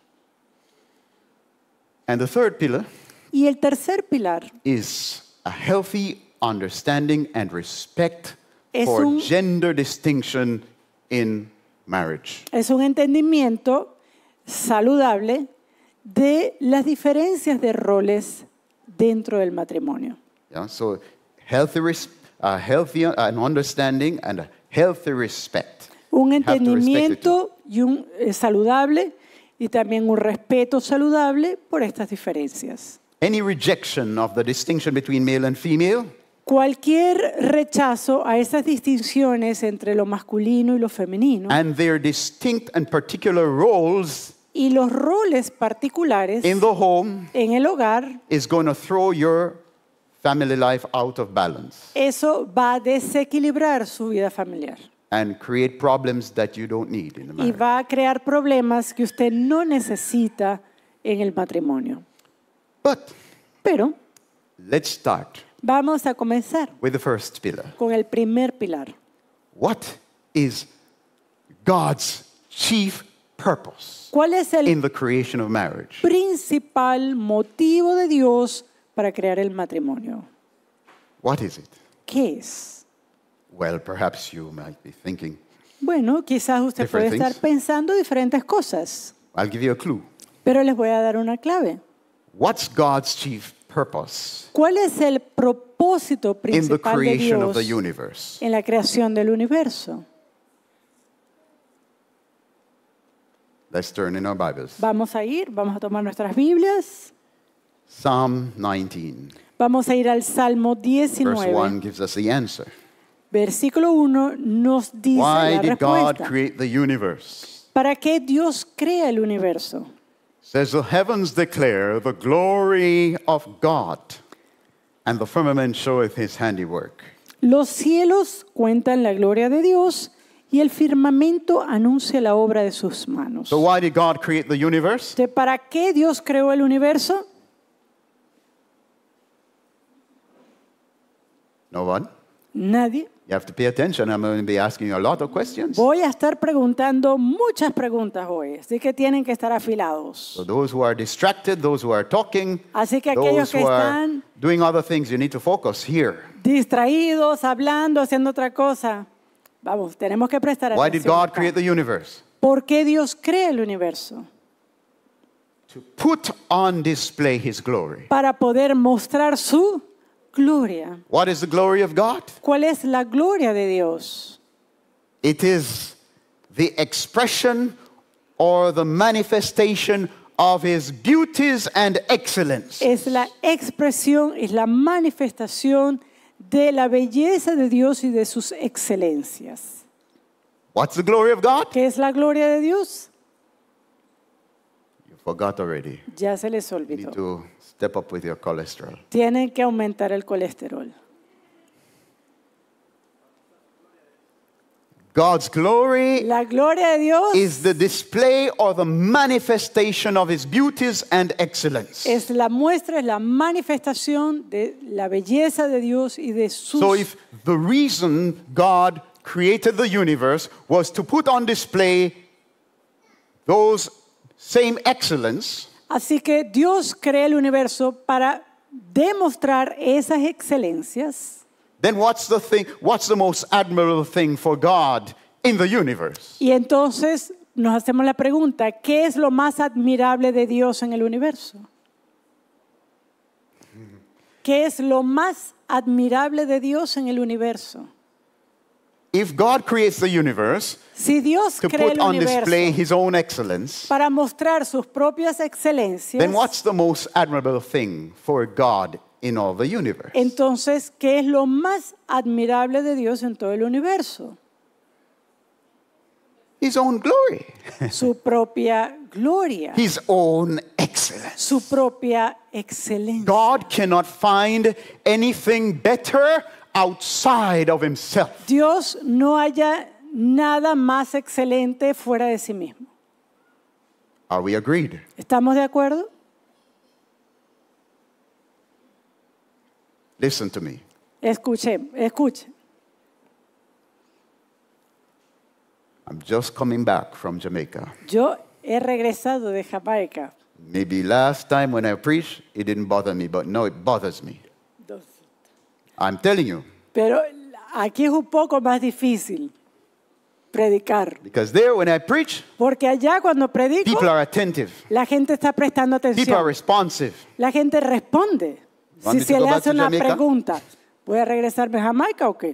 And the third pillar Y el tercer pilar is a healthy understanding and respect Es for un- gender distinction in marriage. es un entendimiento saludable de las diferencias de roles dentro del matrimonio. Yeah? So healthy, res- uh, healthy uh, an understanding and a healthy respect. Un Have to respect the two. entendimiento y un eh, saludable y también un respeto saludable por estas diferencias. Any rejection of the distinction between male and female Cualquier rechazo a esas distinciones entre lo masculino y lo femenino and their distinct and particular roles y los roles particulares in the home en el hogar, is going to throw your family life out of balance eso va a desequilibrar su vida familiar and create problems that you don't need in the y marriage. va a crear problemas que usted no necesita en el matrimonio. But Pero let's start vamos a comenzar with the first pillar. con el primer pilar. What is God's chief purpose ¿Cuál es el in the creation of marriage? principal motivo de Dios para crear el matrimonio? What is it? ¿Qué es? Well, perhaps you might be thinking. Bueno, quizás usted Different puede estar things. pensando diferentes cosas, I'll give you a clue. pero les voy a dar una clave. What's God's chief purpose ¿Cuál es el propósito in the principal de creation of Dios the universe? en la creación del universo? Let's turn in our Bibles. Vamos a ir, vamos a tomar nuestras Biblias, Psalm nineteen, vamos a ir al Salmo verse diecinueve. one gives us the answer. Versículo uno nos dice Why la did God respuesta. create the universe? ¿Para qué Dios crea el universo? Says the heavens declare the glory of God, and the firmament showeth his handiwork. Los cielos cuentan la gloria de Dios y el firmamento anuncia la obra de sus manos. So why did God create the universe? ¿De ¿Para qué Dios creó el universo? No one? Nadie. You have to pay attention. I'm going to be asking you a lot of questions. Voy a estar preguntando muchas preguntas hoy, así que tienen que estar afilados. So those who are distracted, those who are talking, Así que aquellos those que who are están doing other things, you need to focus here. distraídos, hablando, haciendo otra cosa, vamos, tenemos que prestar Why did atención. God acá. create the universe? ¿Por qué Dios crea el universo? To put on display his glory. Para poder mostrar su gloria. What is the glory of God? ¿Cuál es la gloria de Dios? It is the expression or the manifestation of his beauties and excellence. Es la expresión, es la manifestación de la belleza de Dios y de sus excelencias. What's the glory of God? ¿Qué es la gloria de Dios? You forgot already. Ya se les You olvidó. need to step up with your cholesterol. Tienen que aumentar el colesterol. God's glory La gloria de Dios is the display or the manifestation of his beauties and excellence. es la muestra, es la manifestación de la belleza de Dios y de sus... So if the reason God created the universe was to put on display those same excellence, Así que Dios crea el universo para demostrar esas excelencias. then what's the thing, what's the most admirable thing for God in the universe? Y entonces nos hacemos la pregunta, ¿qué es lo más admirable de Dios en el universo? ¿Qué es lo más admirable de Dios en el universo? If God creates the universe Si Dios to crea put el on display universo his own excellence, para mostrar sus propias excelencias, then what's the most admirable thing for God in all the universe? entonces, ¿qué es lo más admirable de Dios en todo el universo? His own glory, su propia gloria, His own excellence. su propia excelencia. God cannot find anything better outside of Himself. Dios no haya nada más excelente fuera de sí mismo. Are we agreed? ¿Estamos de acuerdo? Listen to me. Escuche, escuche. I'm just coming back from Jamaica. Yo he regresado de Jamaica. Maybe last time when I preached, it didn't bother me, but now it bothers me. I'm telling you, Pero aquí es un poco más difícil predicar. because there when I preach, Porque allá cuando predico, people are attentive. la gente está prestando People are atención. responsive. La gente responde. Want Si me se to go le back hace to una Jamaica? pregunta, ¿voy a regresarme a Jamaica o qué?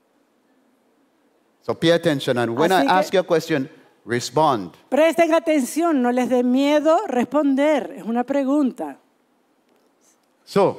So pay attention, and when Así I que- ask you a question, respond. Presten atención, no les dé miedo responder. Es una pregunta. So,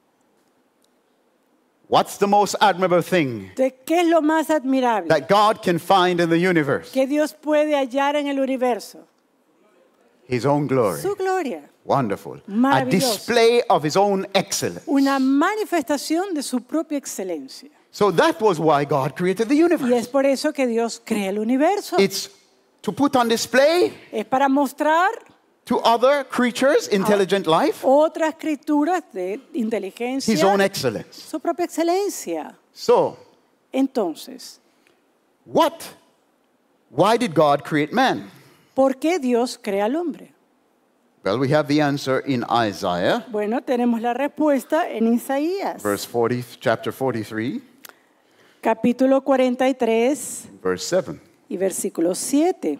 what's the most admirable thing ¿De qué es lo más admirable that God can find in the universe? que Dios puede hallar en el universo? His own glory. Su gloria. Wonderful. A Maravilloso. display of His own excellence. Una manifestación de su propia excelencia. So that was why God created the Y universe. es por eso que Dios crea el universo. It's to put on display Es para mostrar to other creatures, intelligent life, otras escrituras de inteligencia, His own excellence. su propia excelencia. So, Entonces, what? Why did God create man? ¿por qué Dios crea al hombre? Well, we have the answer in Isaiah, Bueno, tenemos la respuesta en Isaías, verse forty, chapter forty-three, capítulo cuarenta y tres verse seven. y versículo siete.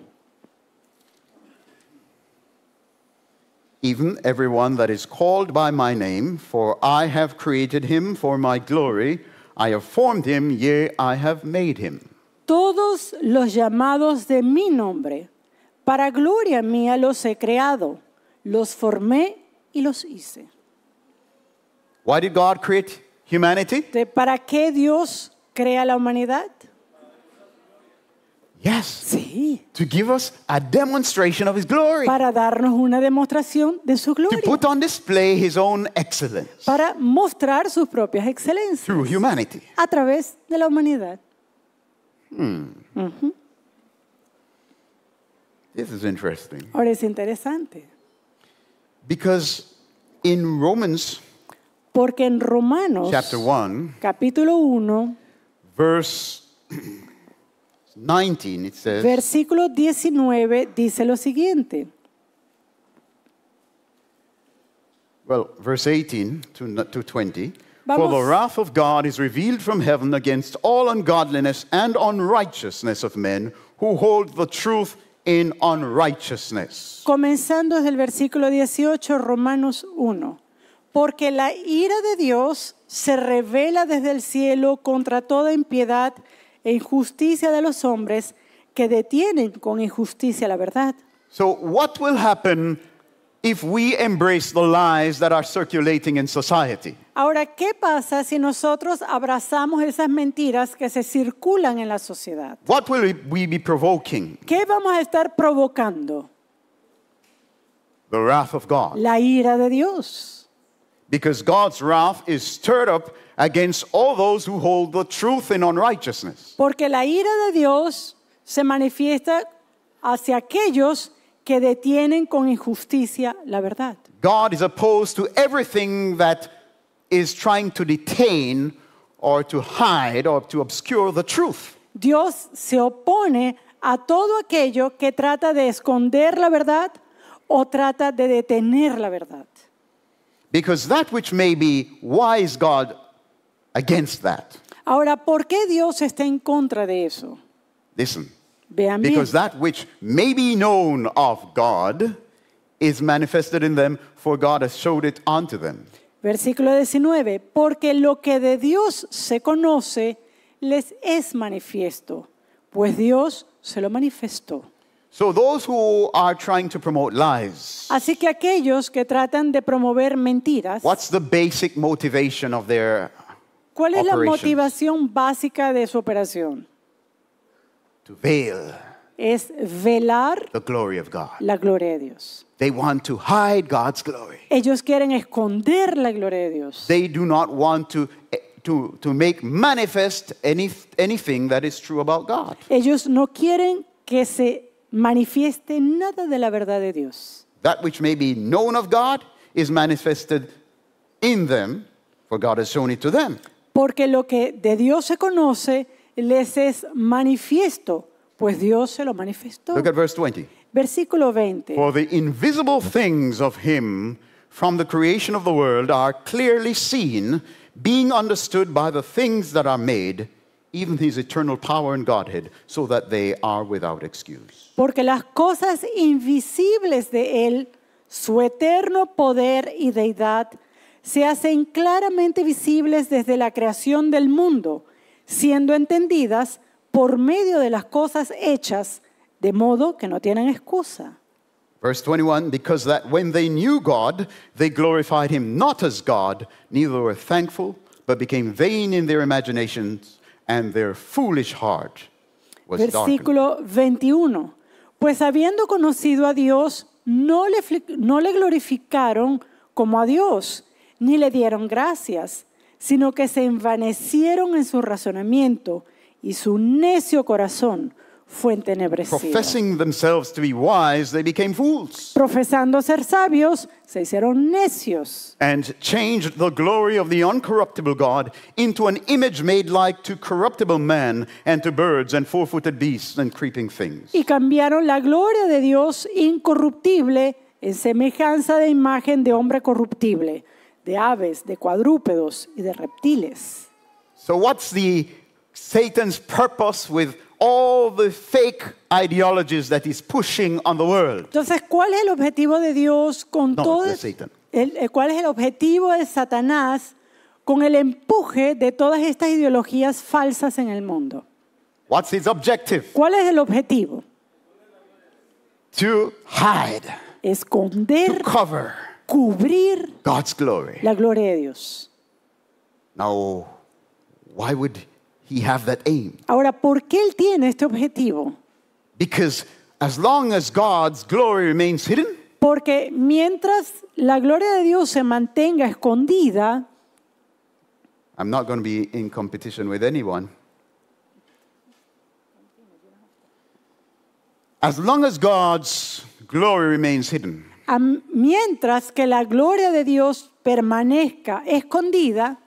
Even everyone that is called by my name, for I have created him for my glory. I have formed him, yea, I have made him. Todos los llamados de mi nombre, para gloria mía los he creado, los formé y los hice. Why did God create humanity? ¿De ¿Para qué Dios crea la humanidad? Yes, Sí, to give us a demonstration of his glory, para darnos una demostración de su to gloria, put on display his own excellence para mostrar sus propias excelencias through humanity. a través de la humanidad. This is interesting Ahora es interesante, because in Romans porque en Romanos chapter one, capítulo uno, verse nineteen, it says, versículo diecinueve dice lo siguiente. well, verse eighteen to, to twenty. For Vamos. the wrath of God is revealed from heaven against all ungodliness and unrighteousness of men who hold the truth in unrighteousness. Comenzando desde el versículo dieciocho, Romanos uno. Porque la ira de Dios se revela desde el cielo contra toda impiedad e injusticia de los hombres que detienen con injusticia la verdad. So, what will happen if we embrace the lies that are circulating in society? Ahora, ¿qué pasa si nosotros abrazamos esas mentiras que se circulan en la sociedad? What will we be provoking? ¿Qué vamos a estar provocando? The wrath of God. La ira de Dios. Because God's wrath is stirred up against all those who hold the truth in unrighteousness. Porque la ira de Dios se manifiesta hacia aquellos que detienen con injusticia la verdad. God is opposed to everything that is trying to detain or to hide or to obscure the truth. Dios se opone a todo aquello que trata de esconder la verdad o trata de detener la verdad. Because that which may be, why is God against that? Ahora, ¿por qué Dios está en contra de eso? Listen. Vean bien. Because that which may be known of God is manifested in them, for God has showed it unto them. Versículo diecinueve. Porque lo que de Dios se conoce les es manifiesto, pues Dios se lo manifestó. So those who are trying to promote lies, Así que aquellos que tratan de promover mentiras, what's the basic motivation of their ¿cuál es la operations? motivación básica de su operación? To veil, es velar the glory of God. la gloria de Dios. They want to hide God's glory. Ellos quieren esconder la gloria de Dios. They do not want to, to, to make manifest any, anything that is true about God. Ellos no quieren que se manifieste nada de la verdad de Dios. That which may be known of God is manifested in them, for God has shown it to them. Porque lo que de Dios se conoce les es manifiesto, pues Dios se lo manifestó. Look at verse twenty. Versículo veinte. For the invisible things of him from the creation of the world are clearly seen, being understood by the things that are made, even his eternal power and Godhead, so that they are without excuse. Porque las cosas invisibles de Él, su eterno poder y deidad, se hacen claramente visibles desde la creación del mundo, siendo entendidas por medio de las cosas hechas, de modo que no tienen excusa. Verse twenty-one, because that when they knew God, they glorified him not as God, neither were thankful, but became vain in their imaginations, and their foolish heart was darkened. Versículo veintiuno. Pues habiendo conocido a Dios, no le, fli- no le glorificaron como a Dios, ni le dieron gracias, sino que se envanecieron en su razonamiento, y su necio corazón fue entenebrecido. Professing themselves to be wise, they became fools, Profesando ser sabios, se hicieron necios, and changed the glory of the uncorruptible God into an image made like to corruptible man, and to birds, and four-footed beasts, and creeping things. y cambiaron la gloria de Dios incorruptible en semejanza de imagen de hombre corruptible, de aves, de cuadrúpedos y de reptiles. So what's the Satan's purpose with all the fake ideologies that he's pushing on the world? Entonces, ¿cuál es el objetivo de Dios con No, todo? de Satan. el- el- ¿Cuál es el objetivo de Satanás con el empuje de todas estas ideologías falsas en el mundo? What's his objective? ¿Cuál es el objetivo? To hide, Esconder, to cover cubrir God's glory. la gloria de Dios. Now, why would he have that aim? Ahora, ¿por qué él tiene este objetivo? Because as long as God's glory remains hidden, Porque mientras la gloria de Dios se mantenga escondida, I'm not going to be in competition with anyone. As long as God's glory remains hidden, a- mientras que la gloria de Dios permanezca escondida,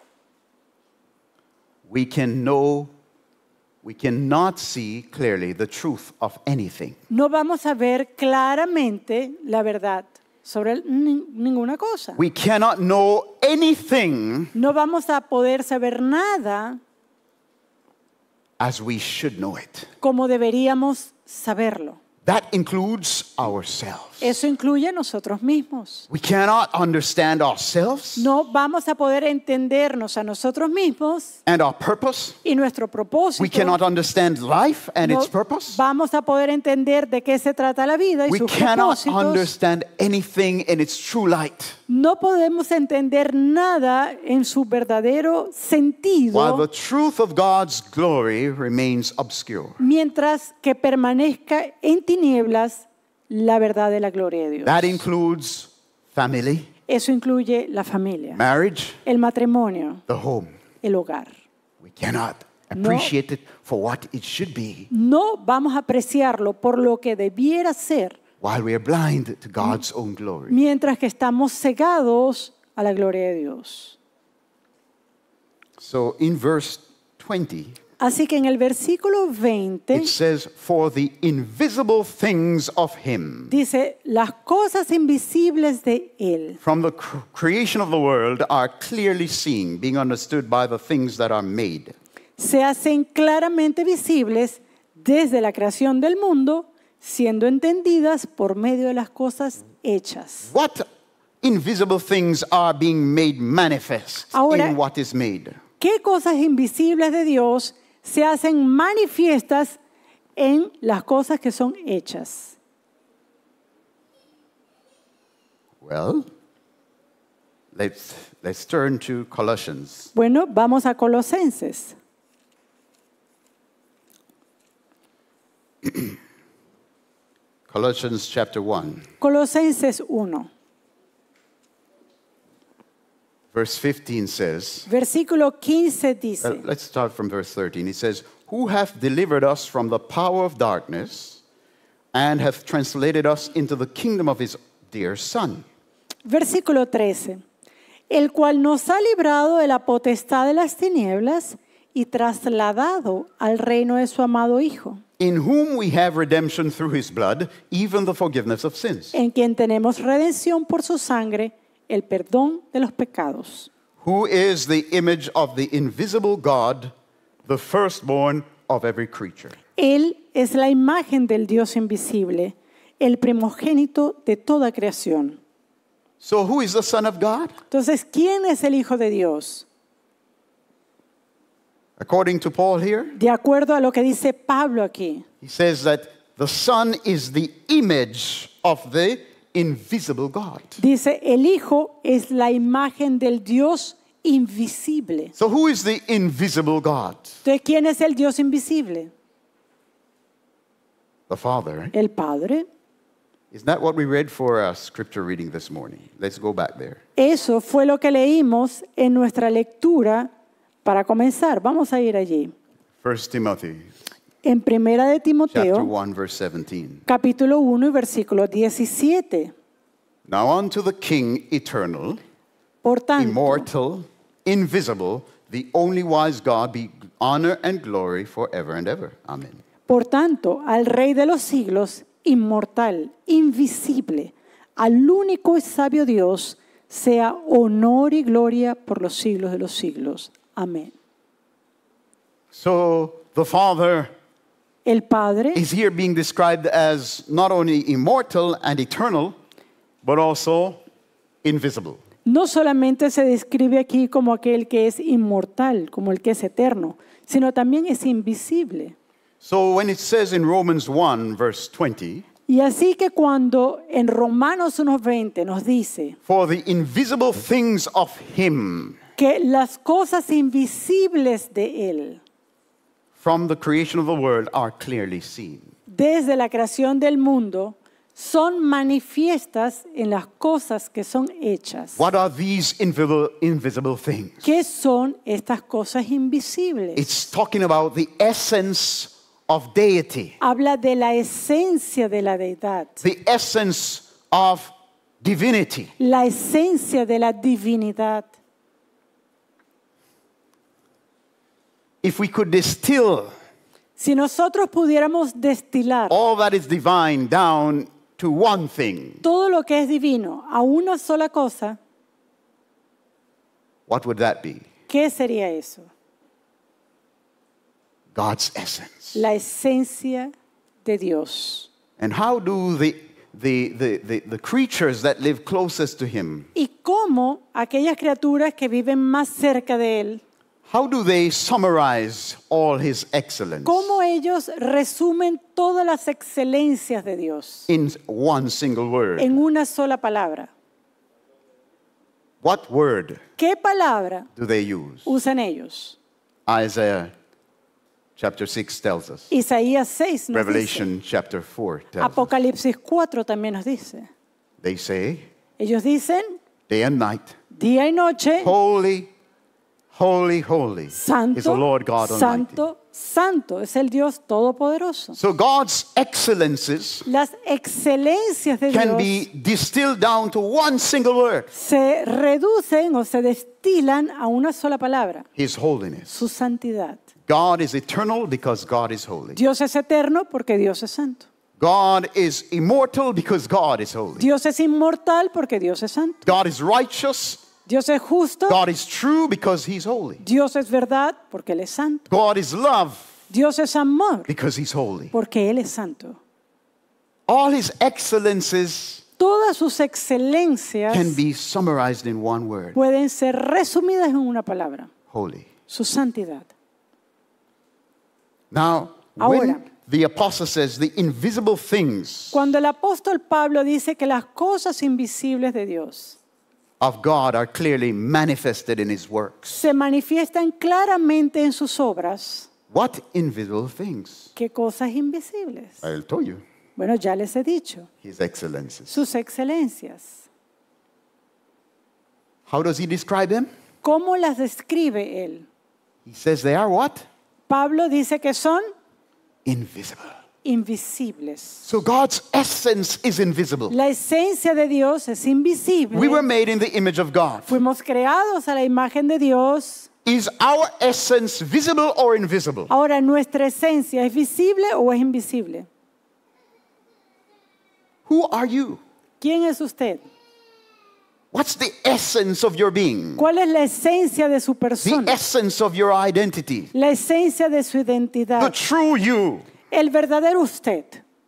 we can know, we cannot see clearly the truth of anything. no vamos a ver claramente la verdad sobre el- ni- ninguna cosa. We cannot know anything No vamos a poder saber nada as we should know it. como deberíamos saberlo. That includes ourselves. Eso incluye a nosotros mismos. We cannot understand ourselves No vamos a poder entendernos a nosotros mismos and our purpose. y nuestro propósito. We cannot understand life and No its purpose. vamos a poder entender de qué se trata la vida y We sus cannot propósitos. understand anything in its true light. No podemos entender nada en su verdadero While sentido the truth of God's glory remains obscure. mientras que permanezca en tinieblas la verdad de la gloria de Dios. That includes family, Eso incluye la familia, marriage, el matrimonio, the home. el hogar. We cannot No. appreciate it for what it should be No vamos a apreciarlo por lo que debiera ser while we are blind to God's own glory. mientras que estamos cegados a la gloria de Dios. So in verse twenty, Así que en el versículo veinte it says, for the invisible things of him, dice, las cosas invisibles de Él, from the cr- creation of the world, are clearly seen, being understood by the things that are made. se hacen claramente visibles desde la creación del mundo, siendo entendidas por medio de las cosas hechas. What invisible things are being made manifest Ahora- in what is made? ¿Qué cosas invisibles de Dios se hacen manifiestas en las cosas que son hechas? Well, let's, let's turn to Colossians. Bueno, vamos a Colosenses. Colossians chapter one, Colosenses uno, verse fifteen says, versículo quince dice, uh, let's start from verse thirteen. It says, who hath delivered us from the power of darkness and hath translated us into the kingdom of his dear Son. versículo trece, el cual nos ha librado de la potestad de las tinieblas y trasladado al reino de su amado Hijo, In whom we have redemption through his blood, even the forgiveness of sins. en quien tenemos redención por su sangre, el perdón de los pecados, Who is the image of the invisible God, the firstborn of every creature. Él es la imagen del Dios invisible, el primogénito de toda creación. So who is the Son of God? Entonces, ¿quién es el Hijo de Dios? According to Paul here, De acuerdo a lo que dice Pablo aquí, he says that the Son is the image of the invisible God. dice, el Hijo es la imagen del Dios invisible. So who is the invisible God? Entonces, ¿quién es el Dios invisible? The Father, right? El Padre. Isn't that what we read for our scripture reading this morning? Let's go back there. Eso fue lo que leímos en nuestra lectura para comenzar. Vamos a ir allí. First Timothy En Primera de chapter Timoteo, one, verse seventeen. capítulo uno y versículo diecisiete. Now unto the King eternal, Por tanto, immortal, invisible, the only wise God, be honor and glory forever and ever. Amen. por tanto, al Rey de los siglos, inmortal, invisible, al único y sabio Dios, sea honor y gloria por los siglos de los siglos. Amén. So the Father El Padre is here being described as not only immortal and eternal, but also invisible. no solamente se describe aquí como aquel que es inmortal, como el que es eterno, sino también es invisible. So when it says in Romans one, verse twenty, Y así que cuando en Romanos uno veinte nos dice for the invisible things of him que las cosas invisibles de Él, from the creation of the world are clearly seen. desde la creación del mundo, son manifiestas en las cosas que son hechas. What are these invisible, invisible things? ¿Qué son estas cosas invisibles? It's talking about the essence of deity, Habla de la esencia de la deidad, the essence of divinity. la esencia de la divinidad. If we could distill Si nosotros pudiéramos destilar all that is divine down to one thing, todo lo que es divino a una sola cosa, what would that be? ¿qué sería eso? God's essence. La esencia de Dios. And how do the, the, the, the, the creatures that live closest to him, ¿Y cómo aquellas criaturas que viven más cerca de Él, how do they summarize all his excellence cómo ellos resumen todas las excelencias de Dios in one single word? en una sola palabra? What word ¿Qué palabra do they use? usan ellos? Isaiah chapter six tells us. Isaías seis nos dice. Revelation chapter four tells us. Apocalipsis cuatro también nos dice. They say, Ellos dicen, day and night, día y noche, holy, holy, holy is the santo, Lord God Almighty. santo, santo, es el Dios Todopoderoso. So God's excellences Las excelencias de can Dios be distilled down to one single word, se reducen o se destilan a una sola palabra, his holiness. su santidad. God is eternal because God is holy. Dios es eterno porque Dios es santo. God is immortal because God is holy. Dios es inmortal porque Dios es santo. God is righteous. Dios es justo. God is true because he's holy. Dios es verdad porque Él es santo. God is love Dios es amor because he's holy. porque Él es santo. All his excellences Todas sus excelencias can be summarized in one word, pueden ser resumidas en una palabra, holy. su santidad. Now, Ahora. when the apostle says the invisible things Cuando el apóstol Pablo dice que las cosas invisibles de Dios of God are clearly manifested in his works, se manifiestan claramente en sus obras, what invisible things? ¿qué cosas invisibles? I'll tell you. Bueno, ya les he dicho, His excellencies. sus excelencias. How does he describe them? ¿Cómo las describe él? He says they are what? Pablo dice que son Invisible. invisibles. So God's essence is invisible. La esencia de Dios es invisible. We were made in the image of God. Fuimos creados a la imagen de Dios. Is our essence visible or invisible? Ahora, ¿nuestra esencia es visible o es invisible? Who are you? ¿Quién es usted? What's the essence of your being? ¿Cuál es la esencia de su The persona? essence of your identity. La esencia de su The identidad. true you. El verdadero usted.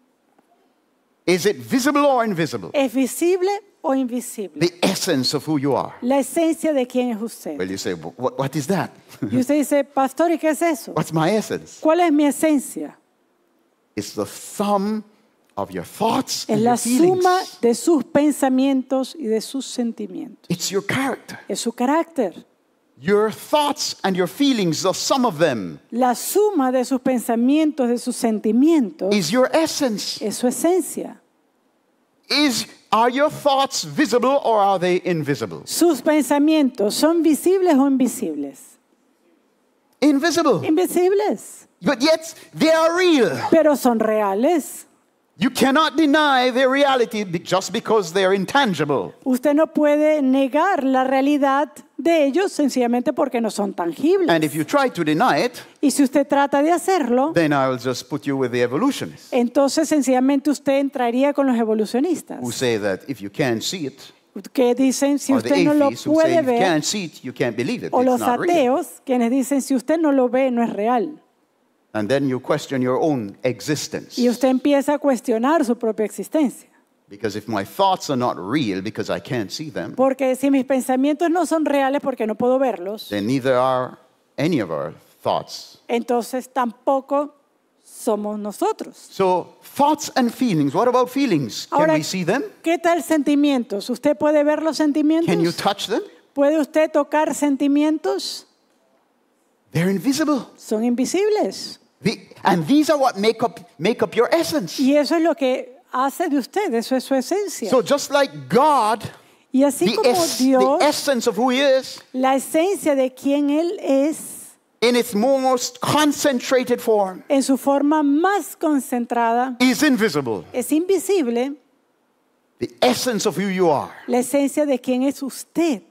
Is it visible or invisible? ¿Es visible o invisible? The essence of who you are. La esencia de quién es usted. Well, you say, what, what is that? Y usted dice, pastor, ¿y qué es eso? What's my essence? ¿Cuál es mi esencia? It's the sum of your thoughts Es and la your feelings. suma de sus pensamientos y de sus sentimientos. It's your character. Es su carácter. Your thoughts and your feelings, the sum of them, La suma de sus pensamientos, de sus sentimientos, is your essence. es su esencia. Is, are your thoughts visible or are they invisible? ¿Sus pensamientos son visibles o invisibles? Invisible. Invisibles, But yet they are real. pero son reales. You cannot deny their reality be- just because they are intangible. Usted no puede negar la realidad de ellos sencillamente porque no son tangibles. And if you try to deny it, Y si usted trata de hacerlo, then I will just put you with the evolutionists entonces sencillamente usted entraría con los who evolucionistas, say that if you can't see it, que dicen si or the usted no lo atheists who say puede if you ver, can't see it, you can't believe it. o It's los not real. ateos, quienes dicen si usted no lo ve, no es real. And then you question your own existence. Y usted empieza a cuestionar su propia existencia. Because if my thoughts are not real because I can't see them, Porque si mis pensamientos no son reales porque no puedo verlos, then neither are any of our thoughts. entonces tampoco somos nosotros. So thoughts and feelings, what about feelings? Can Ahora, we see them? ¿qué tal sentimientos? ¿Usted puede ver los sentimientos? Can you touch them? ¿Puede usted tocar sentimientos? They're invisible. Son invisibles. The- and these are what make up, make up your essence. Y eso es lo que hace de usted, eso es su esencia. So just like God, Y así the, como es- the Dios, essence of who He is, la esencia de quien Él es, in its most concentrated form, en su forma más concentrada, is invisible. es invisible, The essence of who you are la esencia de quien es usted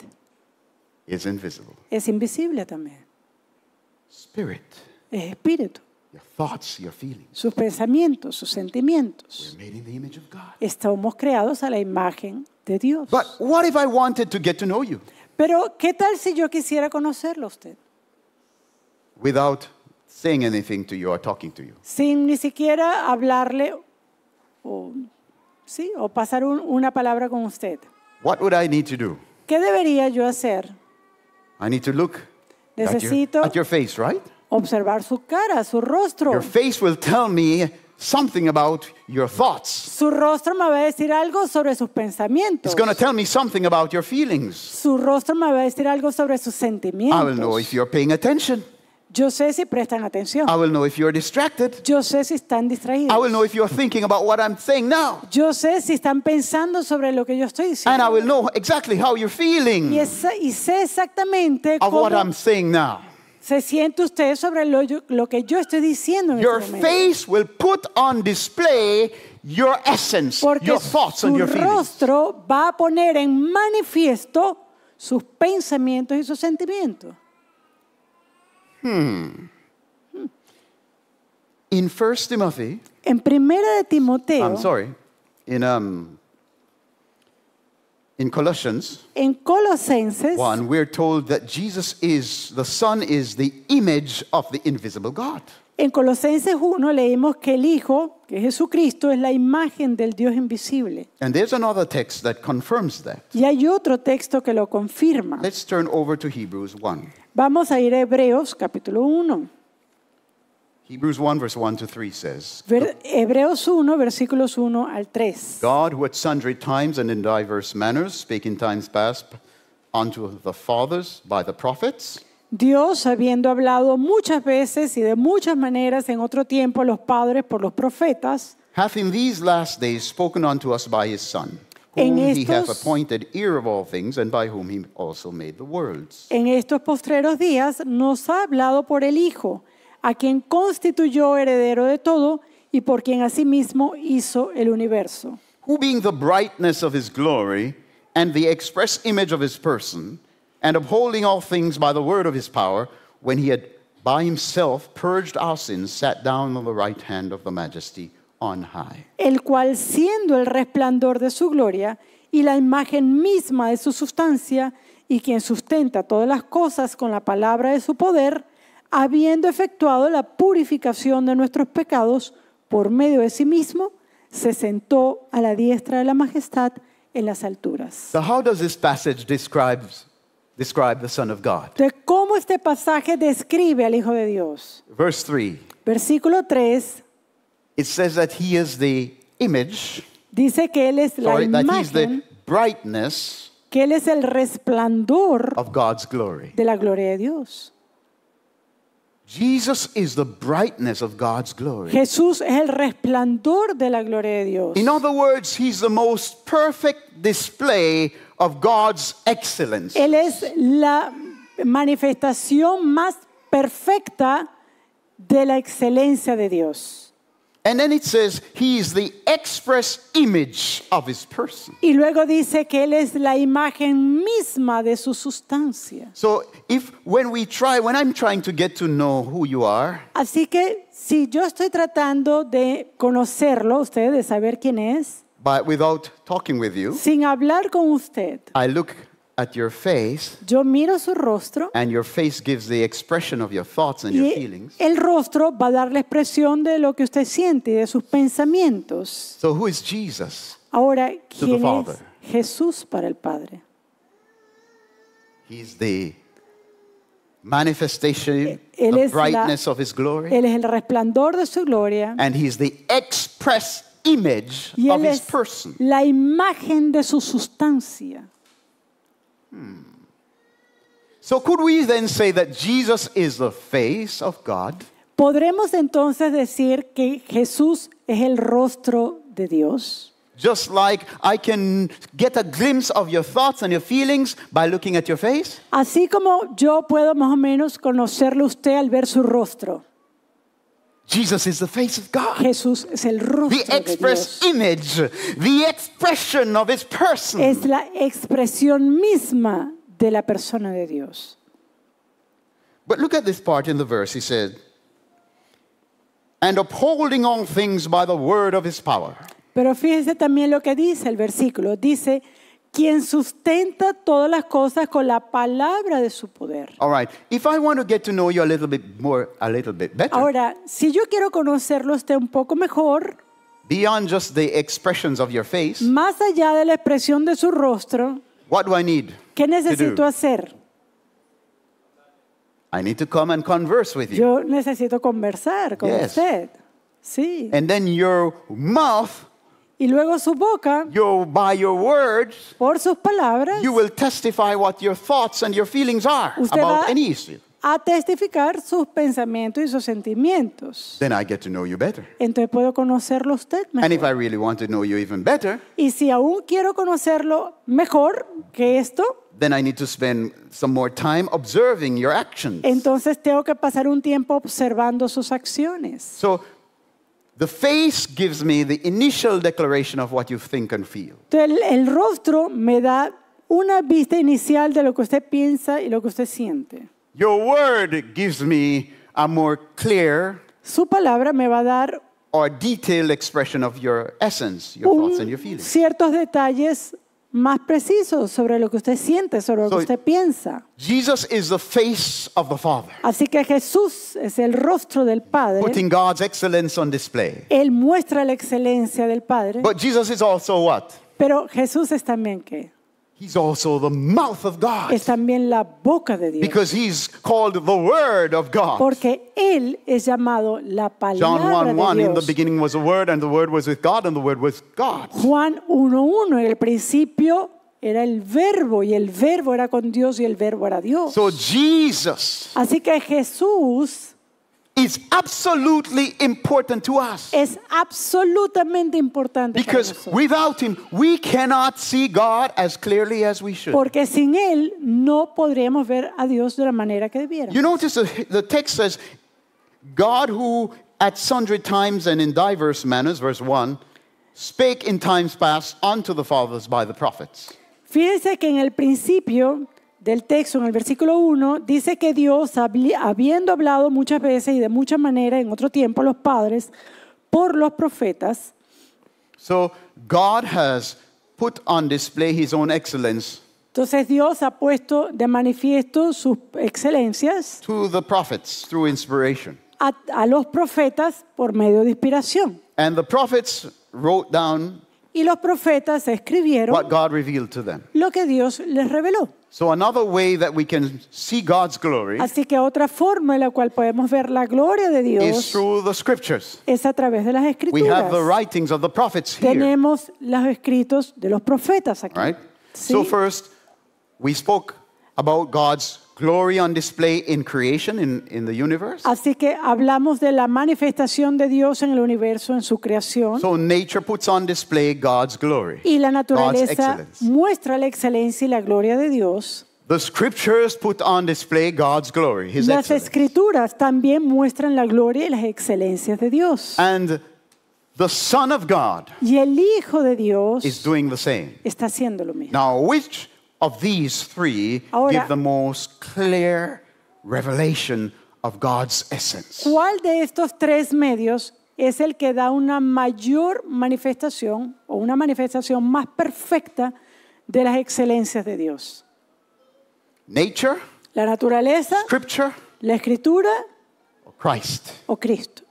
is invisible. es invisible también. Spirit, Es espíritu. your thoughts, your feelings, Sus pensamientos, sus sentimientos. we're made in the image of God. Estamos creados a la imagen de Dios. But what if I wanted to get to know you Pero, ¿qué tal si yo quisiera conocerlo a usted? without saying anything to you or talking to you? Sin ni siquiera hablarle o, sí, o pasar un- una palabra con usted. What would I need to do? ¿Qué debería yo hacer? I need to look at your, Necesito at your face, right? observar su cara, su rostro. Your face will tell me something about your thoughts. Su rostro me va a decir algo sobre sus pensamientos. It's going to tell me something about your feelings. Su rostro me va a decir algo sobre sus I will know sentimientos. if you're paying attention. Yo sé si prestan atención. I will know if you're distracted. Yo sé si están distraídos. I will know if you're thinking about what I'm saying now. Yo sé si están pensando sobre lo que yo estoy And I diciendo. will know exactly how you're feeling Y, esa- y sé exactamente of what cómo I'm saying now. se siente usted sobre lo, yo- lo que yo estoy diciendo en Your este momento. face will put on display your essence, Porque your thoughts and su your feelings. rostro va a poner en manifiesto sus pensamientos y sus sentimientos. In First Timothy, En primera de Timoteo, I'm sorry, in um, in Colossians en Colosenses, one, we're told that Jesus is the Son is the image of the invisible God. en Colosenses uno leímos que el Hijo, que es Jesucristo, es la imagen del Dios invisible. And there's another text that confirms that. Y hay otro texto que lo confirma. Let's turn over to Hebrews one. Vamos a ir a Hebreos capítulo uno. Hebrews one, verse one to three says, Ver- Hebreos uno, versículos uno al tres. God, who at sundry times and in diverse manners spake in times past unto the fathers by the prophets, Dios, habiendo hablado muchas veces y de muchas maneras en otro tiempo a los padres por los profetas, hath in these last days spoken unto us by his Son, En whom he hath estos- appointed heir of all things, and by whom he also made the worlds. En estos postreros días nos ha hablado por el Hijo, a quien constituyó heredero de todo y por quien asimismo hizo el universo. Who being the brightness of his glory, and the express image of his person, and upholding all things by the word of his power, when he had by himself purged our sins, sat down on the right hand of the majesty on high. El cual, siendo el resplandor de su gloria y la imagen misma de su sustancia, y quien sustenta todas las cosas con la palabra de su poder, habiendo efectuado la purificación de nuestros pecados por medio de sí mismo, se sentó a la diestra de la majestad en las alturas. So how does this passage describe, describe the Son of God? Entonces, ¿cómo este pasaje describe al Hijo de Dios? Verse three, Versículo tres it says that he is the image, dice que Él es la sorry, that he's the imagen, brightness que Él es el resplandor of God's glory. de la gloria de Dios. Jesus is the brightness of God's glory. Jesús es el resplandor de la gloria de Dios. In other words, he's the most perfect display of God's excellence. Él es la manifestación más perfecta de la excelencia de Dios. And then it says he is the express image of his person. Y luego dice que Él es la imagen misma de su sustancia. So if when we try, when I'm trying to get to know who you are, Así que si yo estoy tratando de conocerlo, usted, de saber quién es, but without talking with you, sin hablar con usted, I look at your face, yo miro su rostro and your face gives the expression of your thoughts and your y feelings. el rostro va a dar la expresión de lo que usted siente y de sus pensamientos. So who is Jesus? Ahora, the ¿quién es Father. Jesús para el Padre? He's the manifestation Él of es la- brightness of his glory, Él es el resplandor de su gloria and he's the express image y of Él his es person. la imagen de su sustancia. So could we then say that Jesus is the face of God? ¿Podremos entonces decir que Jesús es el rostro de Dios? Just like I can get a glimpse of your thoughts and your feelings by looking at your face? Así como yo puedo más o menos conocerlo usted al ver su rostro. Jesus is the face of God. Jesús es el rostro The de express Dios. image, the expression of his person. Es la expresión misma de la persona de Dios. But look at this part in the verse. He said, and upholding all things by the word of his power. Pero fíjese también lo que dice el versículo. Dice, quien sustenta todas las cosas con la palabra de su poder. All right. If I want to get to know you a little bit more, a little bit better, Ahora, si yo quiero conocerlo a usted un poco mejor, beyond just the expressions of your face, más allá de la expresión de su rostro, what do I need ¿qué to necesito do? hacer? I need to come and converse with you. Yo necesito conversar con Yes. usted. Sí. And then your mouth, Y luego su boca, your, by your words, por sus palabras, you will testify what your thoughts and your feelings are usted about va any issue. a testificar sus pensamientos y sus sentimientos. Then I get to know you better. Entonces puedo conocerlo a usted And if mejor. I really want to know you even better, Y si aún quiero conocerlo mejor que esto, then I need to spend some more time observing your actions. entonces tengo que pasar un tiempo observando sus acciones. So the face gives me the initial declaration of what you think and feel. Entonces el, el rostro me da una vista inicial de lo que usted piensa y lo que usted siente. Your word gives me a more clear Su palabra me va a dar or detailed expression of your essence, your thoughts and your un, feelings. ciertos detalles más precisos sobre lo que usted siente, sobre lo que So- usted piensa. Jesus is the face of the Father, Así que Jesús es el rostro del Padre. putting God's excellence on display. Él muestra la excelencia del Padre. But Jesus is also what? Pero Jesús es también ¿qué? He's also the mouth of God, Es también la boca de Dios. because he's called the Word of God. Porque Él es llamado la John palabra one one, de in the Dios. beginning was the Word, and the Word was with God, and the Word was God. Juan uno uno, en el principio era el verbo y el verbo era con Dios y el verbo era Dios. So Jesus Así que Jesús is absolutely important to us. es absolutamente importante para Because nosotros. without him, we cannot see God as clearly as we should. Porque sin Él no podríamos ver a Dios de la manera que debiéramos. You notice the, the text says, God who at sundry times and in diverse manners, verse one, spake in times past unto the fathers by the prophets. Fíjense que en el principio del texto, en el versículo uno, dice que Dios, habli- habiendo hablado muchas veces y de muchas maneras en otro tiempo a los padres por los profetas, So God has put on display his own excellence entonces Dios ha puesto de manifiesto sus excelencias to the prophets through inspiration. a, a los profetas por medio de inspiración. And the prophets wrote down Y los profetas escribieron what God revealed to them. lo que Dios les reveló. So another way that we can see God's glory Así que otra forma en la cual podemos ver la gloria de is Dios through the scriptures. es a través de las We escrituras. have the writings of the prophets here, Tenemos los escritos de los profetas aquí. right? ¿Sí? So first, we spoke about God's glory on display in creation, in, in the universe. Así que hablamos de la manifestación de Dios en el universo, en su creación. So nature puts on display God's glory, Y la God's naturaleza excellence. muestra la excelencia y la gloria de Dios. The scriptures put on display God's glory, his Las excellence. escrituras también muestran la gloria y las excelencias de Dios. And the Son of God Y el Hijo de Dios is doing the same. está haciendo lo mismo. Now, which of these three Ahora- give the most clear revelation of God's essence? ¿Cuál de estos tres medios es el que da una mayor manifestación o una manifestación más perfecta de las excelencias de Dios? Nature, ¿La naturaleza, scripture, la escritura or Christ? o Cristo?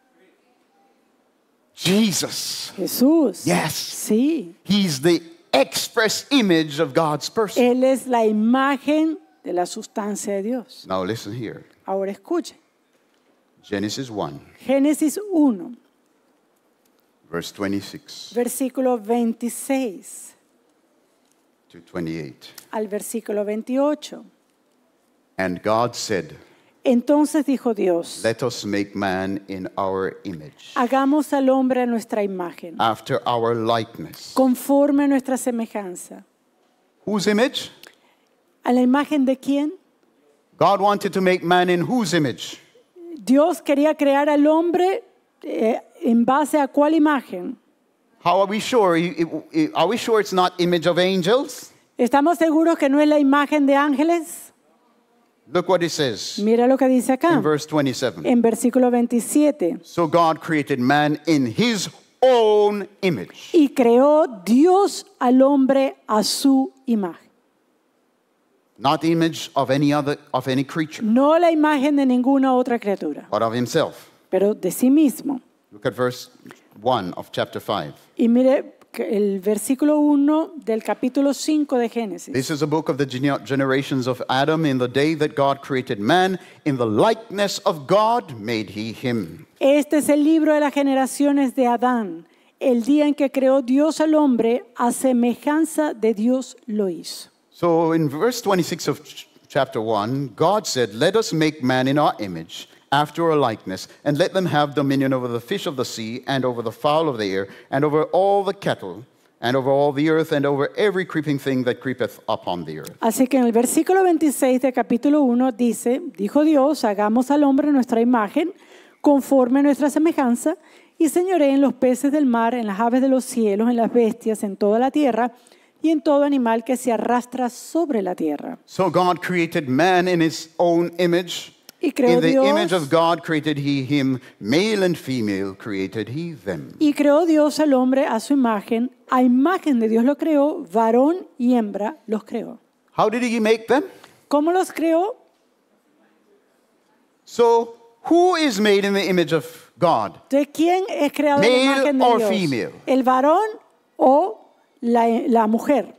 Jesus. Jesús. Yes. Sí. He's the express image of God's person. Él es la imagen de la sustancia de Dios. Now listen here. Ahora escuchen. Genesis one, Génesis uno, verse twenty-six versículo veintiséis to twenty-eight. al versículo veintiocho. And God said, Entonces dijo Dios, let us make man in our image, hagamos al hombre a nuestra imagen, after our likeness. conforme a nuestra semejanza. Whose image? ¿A la imagen de quién? God wanted to make man in whose image? Dios quería crear al hombre eh, en base a cuál imagen. How are we sure? I- I- Are we sure it's not image of angels? ¿Estamos seguros que no es la imagen de ángeles? Look what it says Mira lo que dice acá, in verse twenty-seven. en versículo veintisiete. So God created man in his own image. Y creó Dios al hombre a su imagen. Not the image of any other of any creature, No la imagen de ninguna otra criatura, but of himself. pero de sí mismo. Look at verse one of chapter five. Y mire que el versículo uno del capítulo cinco de Génesis. This is a book of the gene- generations of Adam. In the day that God created man, in the likeness of God made he him. Este es el libro de las generaciones de Adán. El día en que creó Dios al hombre, a semejanza de Dios lo hizo. So in verse twenty-six of ch- chapter one, God said, let us make man in our image, after our likeness, and let them have dominion over the fish of the sea, and over the fowl of the air, and over all the cattle, and over all the earth, and over every creeping thing that creepeth upon the earth. Así que en el versículo veintiséis del capítulo uno dice, dijo Dios, hagamos al hombre nuestra imagen, conforme a nuestra semejanza, y señoree en los peces del mar, en las aves de los cielos, en las bestias, en toda la tierra, y en todo animal que se arrastra sobre la tierra. So God created man in his own image. Y creó In the Dios- image of God created he him, male and female created he them. Y creó Dios al hombre a su imagen, a imagen de Dios lo creó, varón y hembra los creó. How did he make them? ¿Cómo los creó? So who is made in the image of God? ¿De quién es creado la Male imagen de or Dios? female? ¿El varón o la, la mujer?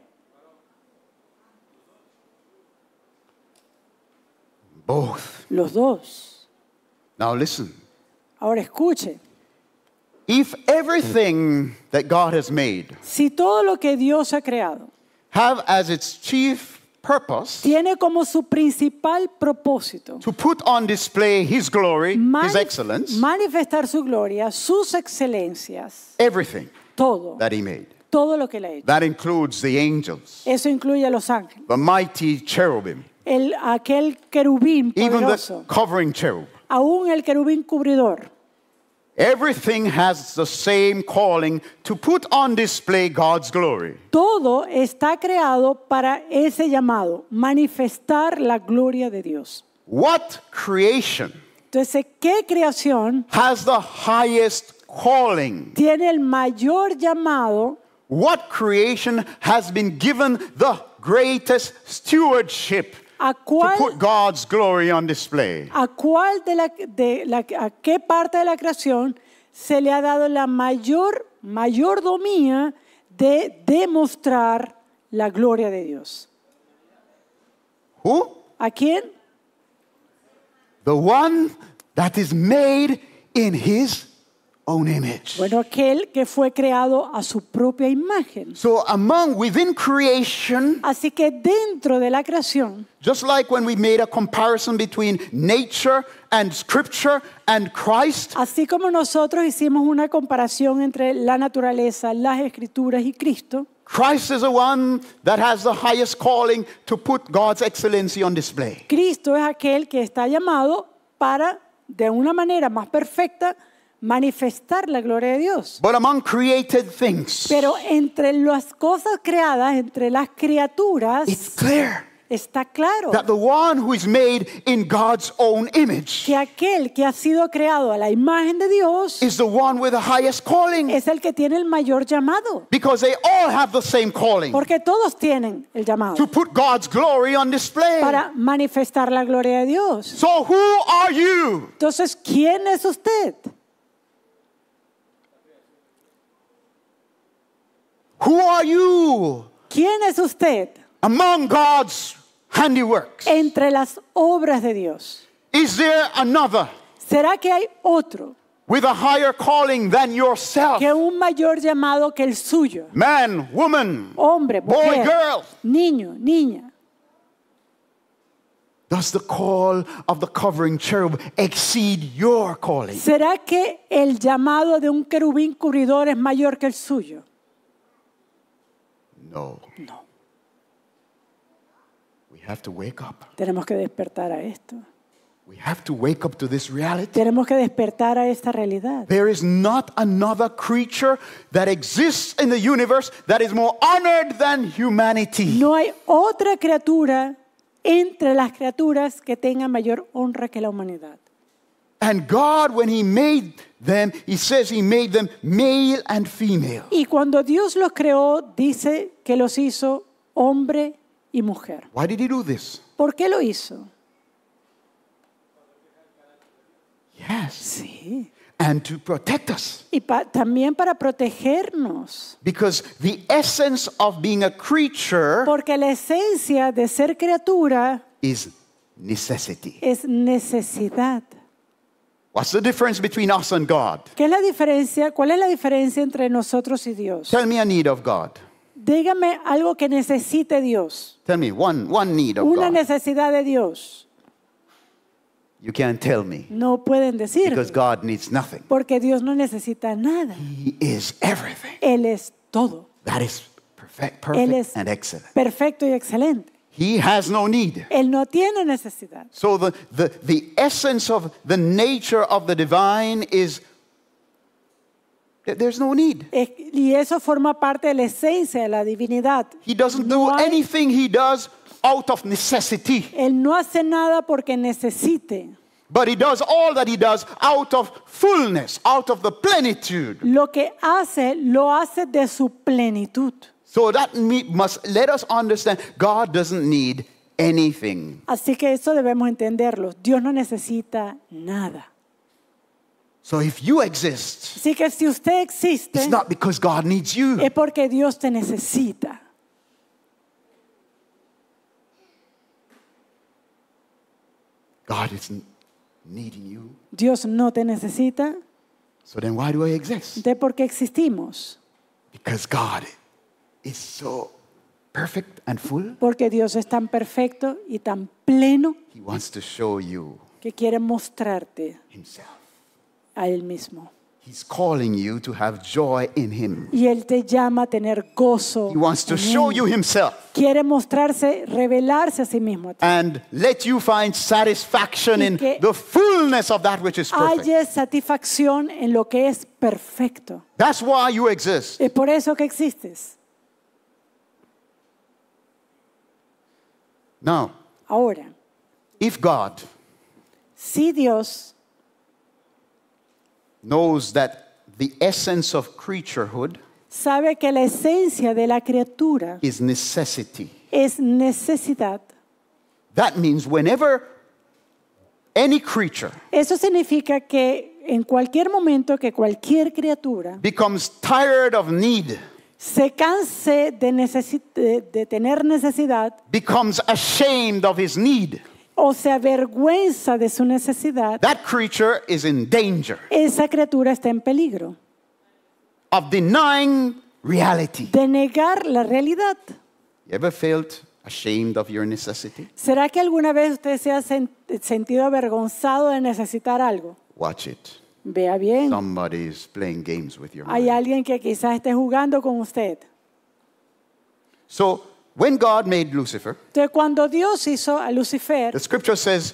Both. Los dos. Now listen. Ahora escuche, If everything that God has made si todo lo que Dios ha creado have as its chief purpose tiene como su principal propósito to put on display His glory, His mani- excellence, manifestar su gloria, sus excelencias, everything todo, that He made. todo lo que él ha hecho. That includes the angels, Eso incluye a los ángeles, the mighty cherubim, el, aquel querubín even the poderoso, covering cherub. aún el querubín cubridor. Everything has the same calling to put on display God's glory. Todo está creado para ese llamado, manifestar la gloria de Dios. What creation Entonces, ¿qué creación has the highest calling? tiene el mayor llamado? What creation has been given the greatest stewardship ¿A to cuál, put God's glory on display? a cuál de la, de la, a qué parte de la creación se le ha dado la mayor mayordomía de demostrar la gloria de Dios? Who? ¿A quién? The one that is made in His own image. Bueno, aquel que fue creado a su propia imagen. So among, within creation, Así que dentro de la creación, just like when we made a comparison between nature and scripture and Christ, así como nosotros hicimos una comparación entre la naturaleza, las escrituras y Cristo, Christ is the one that has the highest calling to put God's excellency on display. Cristo es aquel que está llamado para, de una manera más perfecta, manifestar la gloria de Dios. But among created things, Pero entre las cosas creadas, entre las criaturas, it's clear está claro that the one who is made in God's own image que aquel que ha sido creado a la imagen de Dios is the one with the highest calling, es el que tiene el mayor llamado. because they all have the same calling Porque todos tienen el llamado to put God's glory on display. para manifestar la gloria de Dios. So who are you? Entonces, ¿quién es usted? Who are you ¿Quién es usted among God's handiworks? entre las obras de Dios? Is there another ¿Será que hay otro with a higher calling than yourself? que un mayor llamado que el suyo? Man, woman, Hombre, boy, mujer, girl. niño, niña. Does the call of the covering cherub exceed your calling? ¿Será que el llamado de un querubín cubridor es mayor que el suyo? No. No. We have to wake up. Tenemos que despertar a esto. We have to wake up to this reality. Tenemos que despertar a esta realidad. There is not another creature that exists in the universe that is more honored than humanity. No hay otra criatura entre las criaturas que tenga mayor honra que la humanidad. And God, when He made them, He says He made them male and female. Y cuando Dios los creó, dice que los hizo hombre y mujer. Why did He do this? ¿Por qué lo hizo? Yes. Sí. And to protect us. Y pa- también para protegernos. Because the essence of being a creature Porque la esencia de ser criatura is necessity. es necesidad. What's the difference between us and God? ¿Qué es la diferencia? ¿Cuál es la diferencia entre nosotros y Dios? Tell me a need of God. Dígame algo que necesite Dios. Tell me one, one need of Una God. necesidad de Dios. You can't tell me. No pueden decir. Because God needs nothing. Porque Dios no necesita nada. He is everything. Él es todo. That is perfect, Él perfect es and excellent. perfecto y excelente. He has no need. Él no tiene necesidad. So the, the, the essence of the nature of the divine is that there's no need. Es- Y eso forma parte de la esencia de la divinidad. He doesn't No do hay- anything he does out of necessity. Él no hace nada porque necesite. But he does all that he does out of fullness, out of the plenitude. Lo que hace, lo hace de su plenitud. So that me- must let us understand God doesn't need anything. Así que eso debemos entenderlo. Dios no necesita nada. So if you exist, Así que si usted existe, it's not because God needs you. es porque Dios te necesita. God isn't needing you. Dios no te necesita. So then why do I exist? ¿De por qué existimos? Because God is so perfect and full, Porque Dios es tan perfecto y tan pleno He wants to show you que quiere mostrarte Himself. a Él mismo. He's calling you to have joy in Him. Y Él te llama a tener gozo. He wants to en show Él. you Himself Quiere mostrarse, revelarse a sí mismo. and let you find satisfaction Y in que the fullness of that which is perfect. Halle satisfacción en lo que es perfecto. That's why you exist. Es por eso que existes. Now, Ahora, if God si Dios knows that the essence of creaturehood sabe que la esencia de la criatura is necessity, es necesidad, that means whenever any creature eso significa que en cualquier momento que cualquier criatura becomes tired of need, se canse de, necesi- de, de tener necesidad becomes ashamed of his need, o se avergüenza de su necesidad, that creature is in danger esa criatura está en peligro of denying reality. de negar la realidad. You ever felt ashamed of your necessity? ¿Será que alguna vez usted se ha sen- sentido avergonzado de necesitar algo? Watch it. Vea bien. Somebody is playing games with your Hay mind. alguien que quizás esté jugando con usted. So, when God made Lucifer, Entonces, cuando Dios hizo a Lucifer, the scripture says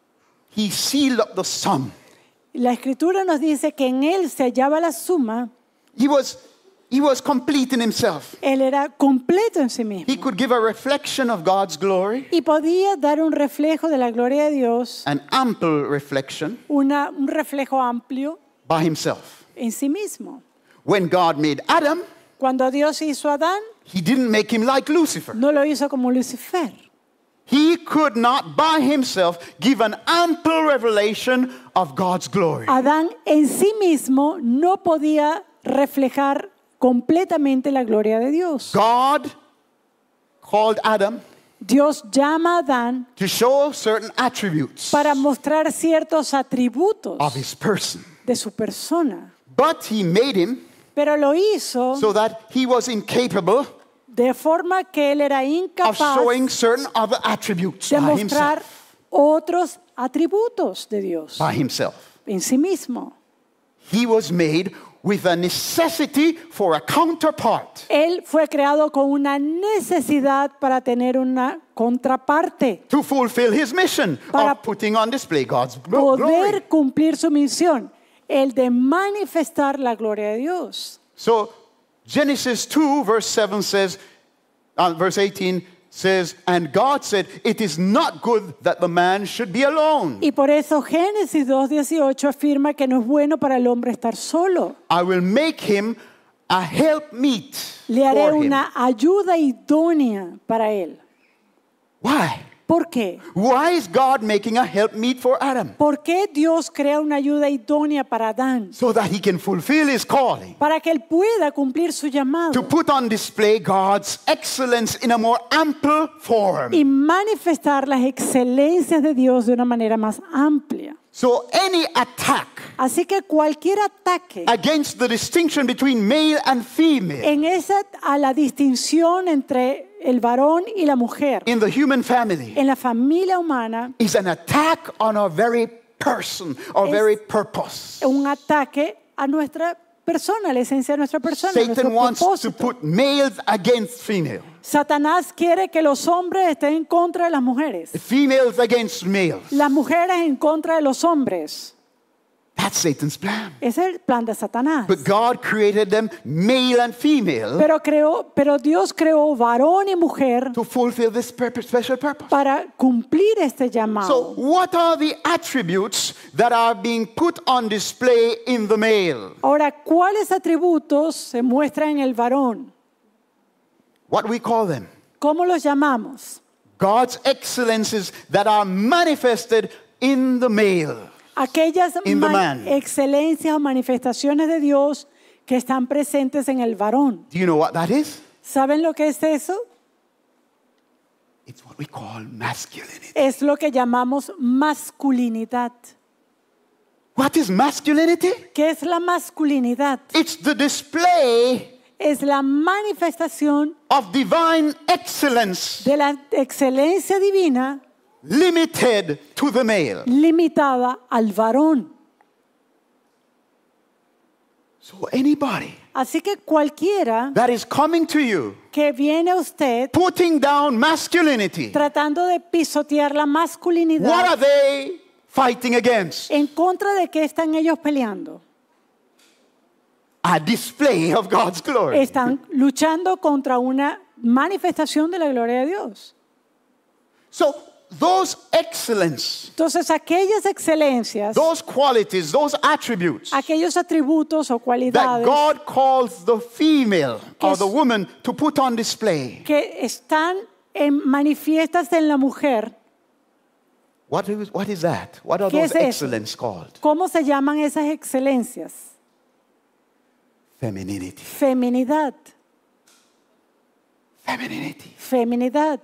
he sealed up the sun. la Escritura nos dice que en él se hallaba la suma. He was, he was complete in himself. Él era completo en sí mismo. He could give a reflection of God's glory, Y podía dar un reflejo de la gloria de Dios, an ample reflection una, un reflejo amplio by himself. en sí mismo. When God made Adam, Cuando Dios hizo a Adán, he didn't make him like Lucifer. no lo hizo como Lucifer. He could not by himself give an ample revelation of God's glory. Adán en sí mismo no podía reflejar completamente la gloria de Dios. God called Adam Dios llama a Adán to show certain attributes para mostrar ciertos atributos of his person. de su persona, But he made him pero lo hizo so that he was incapable de forma que él era of incapaz showing certain other attributes de by mostrar himself. otros atributos de Dios By himself. en sí mismo. He was made with a necessity for a counterpart. Él fue creado con una necesidad para tener una contraparte, To fulfill his mission Para of putting on display God's glo- glory. poder cumplir su misión, el de manifestar la gloria de Dios. So Genesis two verse seven says, uh, verse eighteen says, and God said, it is not good that the man should be alone. Y por eso Génesis dos dieciocho afirma que no es bueno para el hombre estar solo. I will make him a helpmeet Le haré for him. una ayuda idónea para él. Why? ¿Por qué? Why is God making a helpmeet for Adam? ¿Por qué Dios crea una ayuda idónea para Adán? So that he can fulfill his calling. Para que él pueda cumplir su To llamado put on display God's excellence in a more ample form. y manifestar las excelencias de Dios de una manera más amplia. So any attack Así que cualquier ataque against the distinction between male and female en esa a la distinción entre el varón y la mujer in the human family en la familia humana is an attack on our very person, our Es- very purpose. un ataque a nuestra persona, a la esencia de nuestra persona, a Satan nuestro wants to propósito. put males against female, Satanás quiere que los hombres estén en contra de las mujeres, females against males. las mujeres en contra de los hombres. That's Satan's plan. Ese es el plan de Satanás. But God created them male and female Pero creó, pero Dios creó varón y mujer to fulfill this purpose, special purpose. para cumplir este So, llamado. what are the attributes that are being put on display in the male? Ahora, ¿cuáles atributos se muestran en el varón? What do we call them? ¿Cómo los llamamos? God's excellences that are manifested in the male. Aquellas In the man- man. excelencias o manifestaciones de Dios que están presentes en el varón. Do you know what that is? ¿Saben lo que es eso? It's what we call masculinity. Es lo que llamamos masculinidad. What is masculinity? ¿Qué es la masculinidad? It's the display es la manifestación of divine excellence de la excelencia divina limited to the male. limitada al varón. So anybody Así que cualquiera that is coming to you, que viene a usted putting down masculinity, tratando de pisotear la what masculinidad, are they fighting against? ¿en contra de qué están ellos peleando? A display of God's glory. Están luchando contra una manifestación de la gloria de Dios. So those excellence, Entonces, aquellas excelencias, those qualities, those attributes aquellos atributos o that cualidades God calls the female Que or es- the woman to put on display. que están en, manifiestas en la mujer, What is, what is that? What are ¿Qué those es eso? excellence called? ¿cómo se llaman esas excelencias? Femininity. Feminidad, Femininity. feminidad.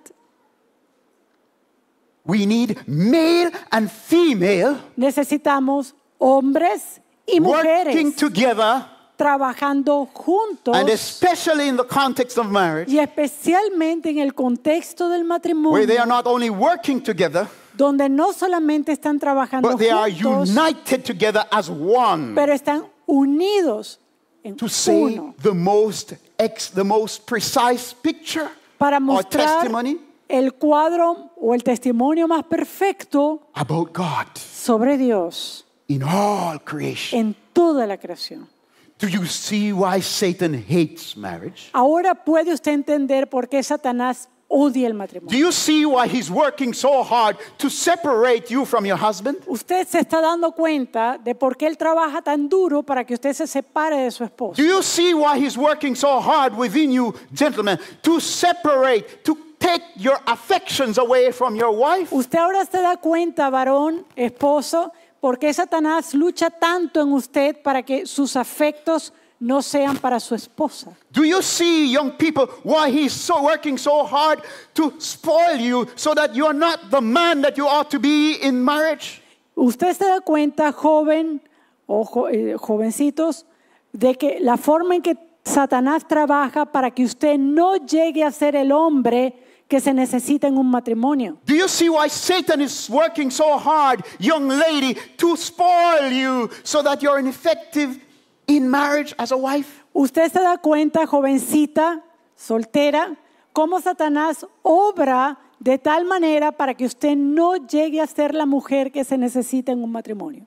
We need male and female Necesitamos hombres y working mujeres together, trabajando juntos and especially in the context of marriage, y especialmente en el contexto del where they are matrimonio, not only working together, donde no solamente están trabajando but they are juntos, united together as one pero están unidos en to say uno the most ex, the most precise picture para or mostrar testimony el cuadro o el testimonio más perfecto about God sobre Dios in all creation. en toda la creación. Do you see why Satan hates marriage? Ahora puede usted entender por qué Satanás odia el Do matrimonio. you see why he's working so hard to separate you from your husband? Usted se está dando cuenta de por qué él trabaja tan duro para que usted se separe de su esposo. Do you see why he's working so hard within you, gentlemen, to separate, to take your affections away from your wife? Usted ahora se da cuenta, varón, esposo, por qué Satanás lucha tanto en usted para que sus afectos no sean para su esposa. Do you see, young people, why he's so working so hard to spoil you so that you're not the man that you ought to be in marriage? Usted se da cuenta, joven o jo- eh, jovencitos, de que la forma en que Satanás trabaja para que usted no llegue a ser el hombre que se necesita en un matrimonio. Do you see why Satan is working so hard, young lady, to spoil you so that you're ineffective in marriage as a wife? Usted se da cuenta, jovencita, soltera, cómo Satanás obra de tal manera para que usted no llegue a ser la mujer que se necesita en un matrimonio.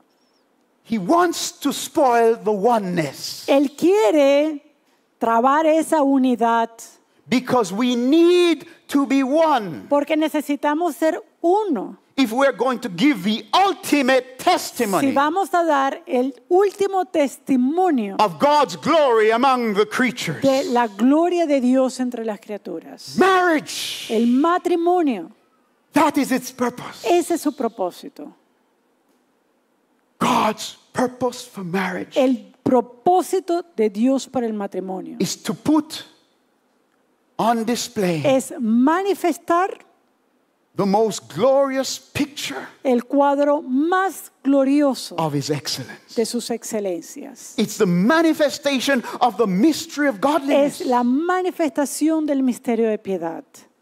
He wants to spoil the oneness Él quiere trabar esa unidad because we need to be one porque necesitamos ser uno. if we're going to give the ultimate Si testimony vamos a dar el último testimonio of God's glory among the creatures. de la gloria de Dios entre las criaturas. Marriage, El matrimonio, that is its purpose. ese es su propósito. God's purpose for marriage El propósito de Dios para el matrimonio is to put on display es manifestar the most glorious picture el cuadro más glorioso of His excellence. de sus excelencias. It's the manifestation of the mystery of godliness. Es la manifestación del misterio de piedad.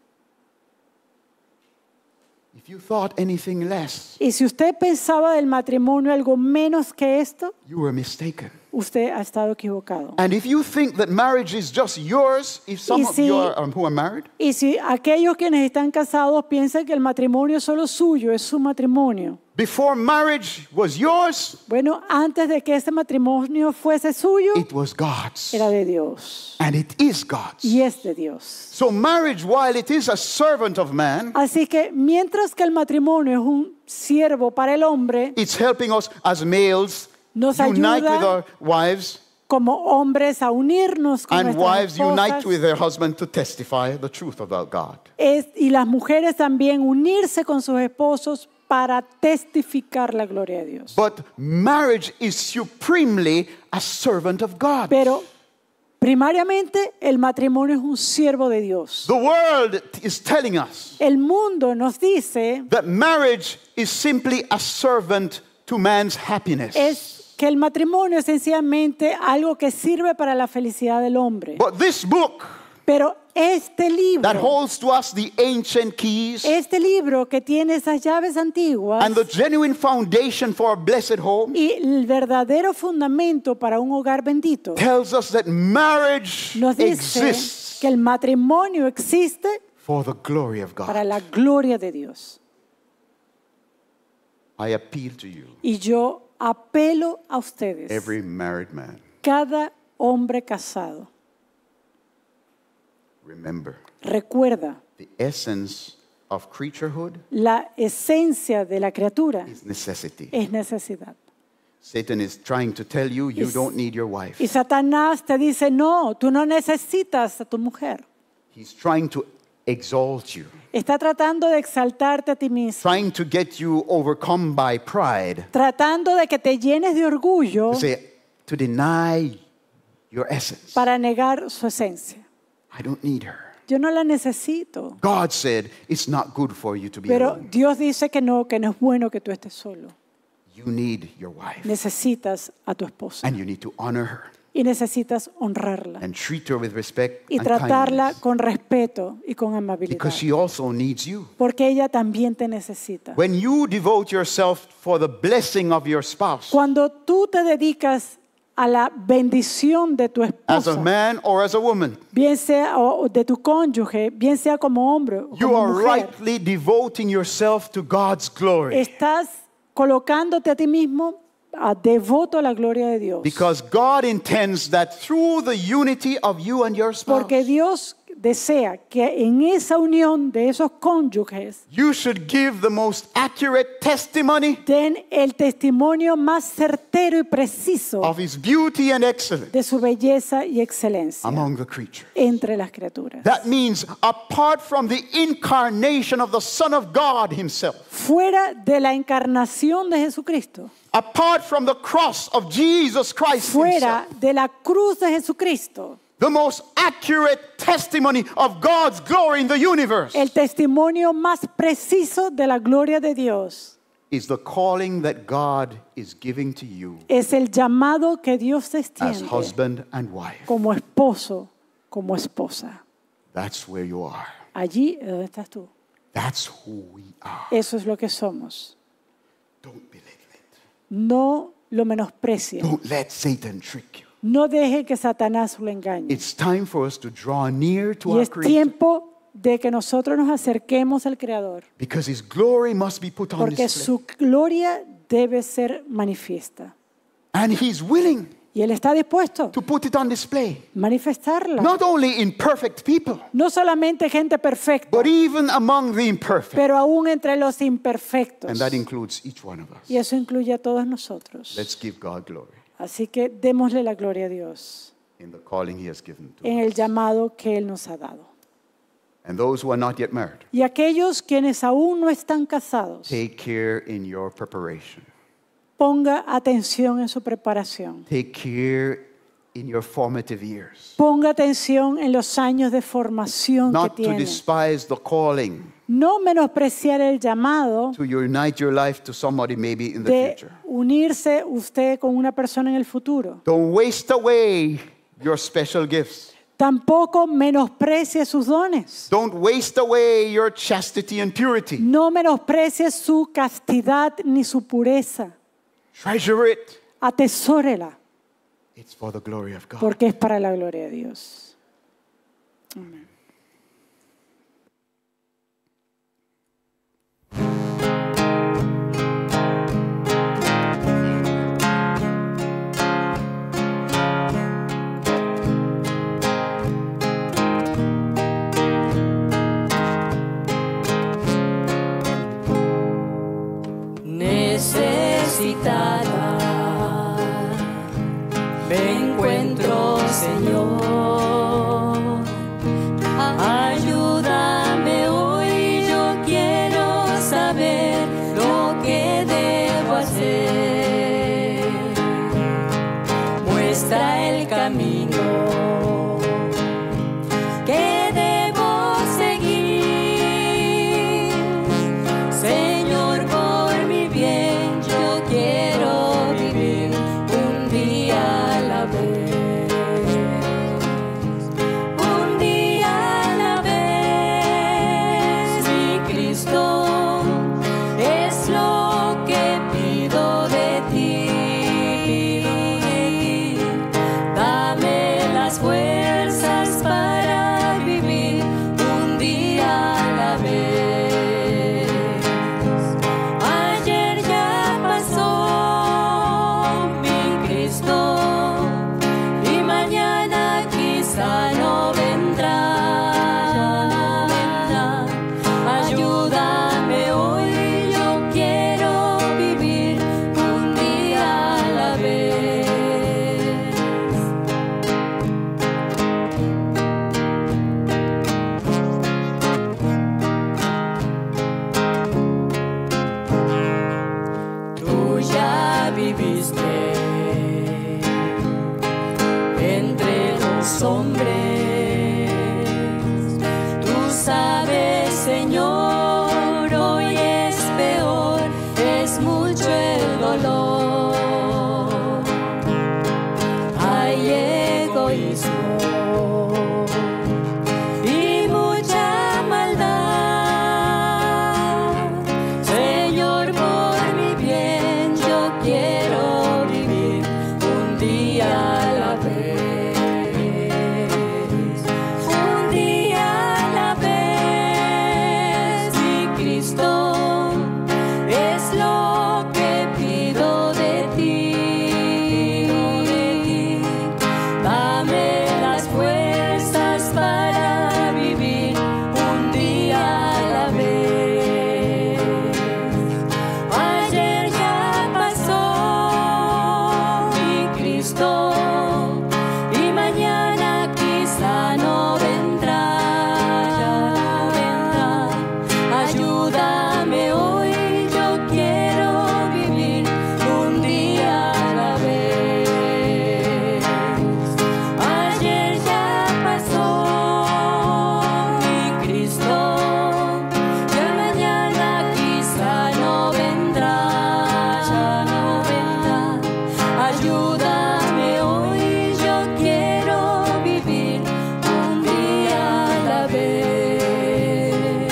If you thought anything less, Y si usted pensaba del matrimonio algo menos que esto, you were mistaken. usted ha estado equivocado. And if you think that marriage is just yours, if some Y of si- you are, um, who are married, Y si aquellos quienes están casados piensan que el matrimonio es solo suyo, es su matrimonio. before marriage was yours, Bueno, antes de que ese matrimonio fuese suyo, it was God's. era de Dios. And it is God's. Y es de Dios. So marriage, while it is a servant of man, Así que mientras que el matrimonio es un siervo para el hombre, it's helping us as males Nos unite ayuda with our wives, como hombres a unirnos con and nuestras wives unite esposas, with their husband to testify the truth about God. es- y las mujeres también unirse con sus esposos para testificar la gloria de Dios. But marriage is supremely a servant of God. Pero primariamente el matrimonio es un siervo de Dios. The world is telling us El mundo nos dice that marriage is simply a servant to man's happiness. es que el matrimonio es sencillamente algo que sirve para la felicidad del hombre. But this book Pero este that libro, holds to us the ancient keys este libro que tiene esas llaves antiguas and the genuine foundation for a blessed home y el verdadero fundamento para un hogar bendito, tells us that marriage nos dice exists que el matrimonio existe for the glory of para God. la gloria de Dios. I appeal to you, Y yo apelo a ustedes, every married man, cada hombre casado, remember recuerda, the essence of creaturehood la esencia de la criatura is necessity. es necesidad. Satan is trying to tell you you Es- don't need your wife. Y Satanás te dice, no, tú no necesitas a tu mujer. He's trying to exalt you, Está tratando de exaltarte a ti mismo, trying to get you overcome by pride, tratando de que te llenes de orgullo to say, to deny your essence. para negar su esencia. I don't need her. Yo no la necesito. God said it's not good for you to be Pero alone. Dios dice que no, que no es bueno que tú estés solo. You need your wife, Necesitas a tu esposa and you need to honor her y necesitas honrarla and treat her with respect y and tratarla kindness, con respeto y con amabilidad. because she also needs you. Porque ella también te necesita. When you devote yourself for the blessing of your spouse, Cuando tú te dedicas a la bendición de tu as a esposa, man or as a woman, bien sea o de tu cónyuge, bien sea como hombre o you como are mujer, rightly devoting yourself to God's glory. estás colocándote a ti mismo a devoto a la gloria de Dios. Because God intends that through the unity of you and your spouse, Porque Dios desea que en esa unión de esos cónyuges you should give the most accurate testimony den el testimonio más certero y preciso of His beauty and excellence de su belleza y excelencia among the creatures. entre las criaturas. That means apart from the incarnation of the Son of God Himself, Fuera de la encarnación de Jesucristo, apart from the cross of Jesus Christ fuera Himself, de la cruz de Jesucristo, the most accurate testimony of God's glory in the universe el testimonio más preciso de la gloria de Dios is the calling that God is giving to you es el llamado que Dios te as extiende husband and wife. como esposo, como esposa. That's where you are. Allí es donde estás tú. That's who we are. Eso es lo que somos. Don't belittle it. No lo menosprecies. Don't let Satan trick you. No deje que Satanás lo engañe. It's time for us to draw near to Y our es Creator, tiempo de que nosotros nos acerquemos al Creador, because His glory must be put on porque display. su gloria debe ser manifiesta. And He's willing Y Él está dispuesto to put it on display, a manifestarla. not only in perfect people, No solamente gente perfecta, but even among the imperfect. pero aún entre los imperfectos. And that includes each one of us. Y eso incluye a todos nosotros. Let's give God glory Así que démosle la gloria a Dios in the calling He has given to en el us. llamado que Él nos ha dado. And those who are not yet married, Y aquellos quienes aún no están casados, take care in your preparation. ponga atención en su preparación. Take care in your formative years. Ponga atención en los años de formación que Not to tiene. despise the calling No menospreciar el llamado to unite your life to somebody maybe in the de future. unirse usted con una persona en el futuro. Don't waste away your special gifts. Tampoco menosprecie sus dones. Don't waste away your chastity and purity. No menosprecie su castidad ni su pureza. Treasure it. Atesórela, It's for the glory of God. porque es para la gloria de Dios. Amén. Necesitada me encuentro, Señor. Ayúdame hoy, yo quiero saber lo que debo hacer. Muestra el camino que debo seguir, Señor, por mi bien yo quiero vivir los hombres. Tú sabes, Señor, hoy es peor, es mucho el dolor. Hay egoísmo y mucha maldad. Señor, por mi bien yo quiero vivir un día a la vez. Un día a la vez, mi Cristo, es lo que pido de ti. Dame las fuerzas para vivir un día a la vez. Ayer ya pasó, mi Cristo, y mañana quizá no vendrá, ya no vendrá. Ayúdame hoy, yo quiero vivir un día a la vez. Ayer ya pasó, mi Cristo, ya mañana quizá no vendrá, ya no vendrá. Ayúdame hoy, yo quiero vivir un día a la vez.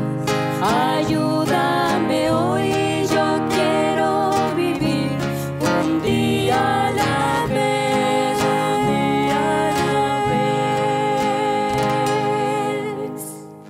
Ayúdame hoy, yo quiero vivir un día a la vez, un día a la vez.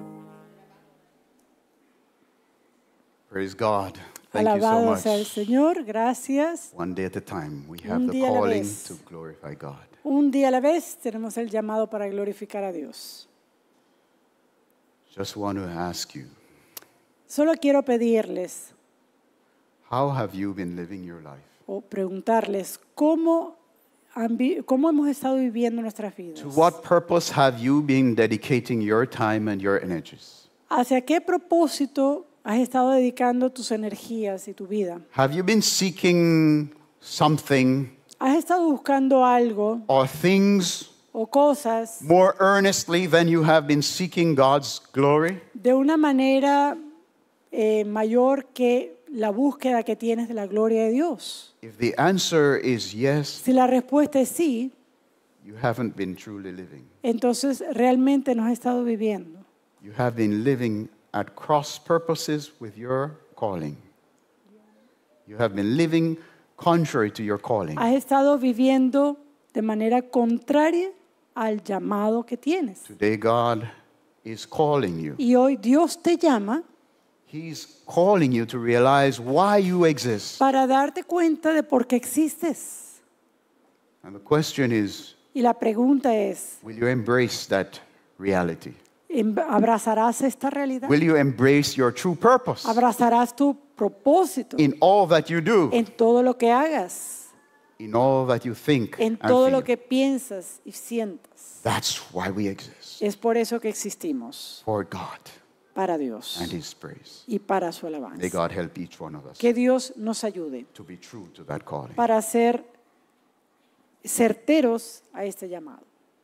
Praise God. Thank you so Alabado much. sea el Señor, gracias. One day at a time, we have Un the día a la calling vez. to glorify God. Un día a la vez tenemos el llamado para glorificar a Dios. Just want to ask you, Solo quiero pedirles how have you been living your life? o preguntarles cómo, han vi- cómo hemos estado viviendo nuestras vidas. To what purpose have you been dedicating your time and your energies? ¿Hacia qué propósito has estado dedicando tus energías y tu vida? Have you been seeking something ¿Has estado buscando algo or things o cosas more earnestly than you have been seeking God's glory? de una manera eh, mayor que la búsqueda que tienes de la gloria de Dios? If the answer is yes, Si la respuesta es sí, you haven't been truly living. entonces realmente no has estado viviendo. You have been living at cross purposes with your calling. You have been living contrary to your calling. Has estado viviendo de manera contraria al llamado que tienes. Today, God is calling you. Y hoy Dios te llama He's calling you to realize why you exist. para darte cuenta de por qué existes. And the question is, Y la pregunta es, will you embrace that reality? ¿em- ¿abrazarás esta realidad? Will you embrace your true purpose ¿Abrazarás tu propósito in all that you do, en todo lo que hagas, in all that you think en and todo lo feel? que piensas y sientas? That's why we exist, Es por eso que existimos, for God para Dios and His praise. y para su May alabanza. God help each one of us Que Dios nos ayude to be true to that calling. para ser certeros a este llamado.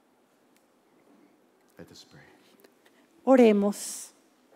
Let us pray. Oremos.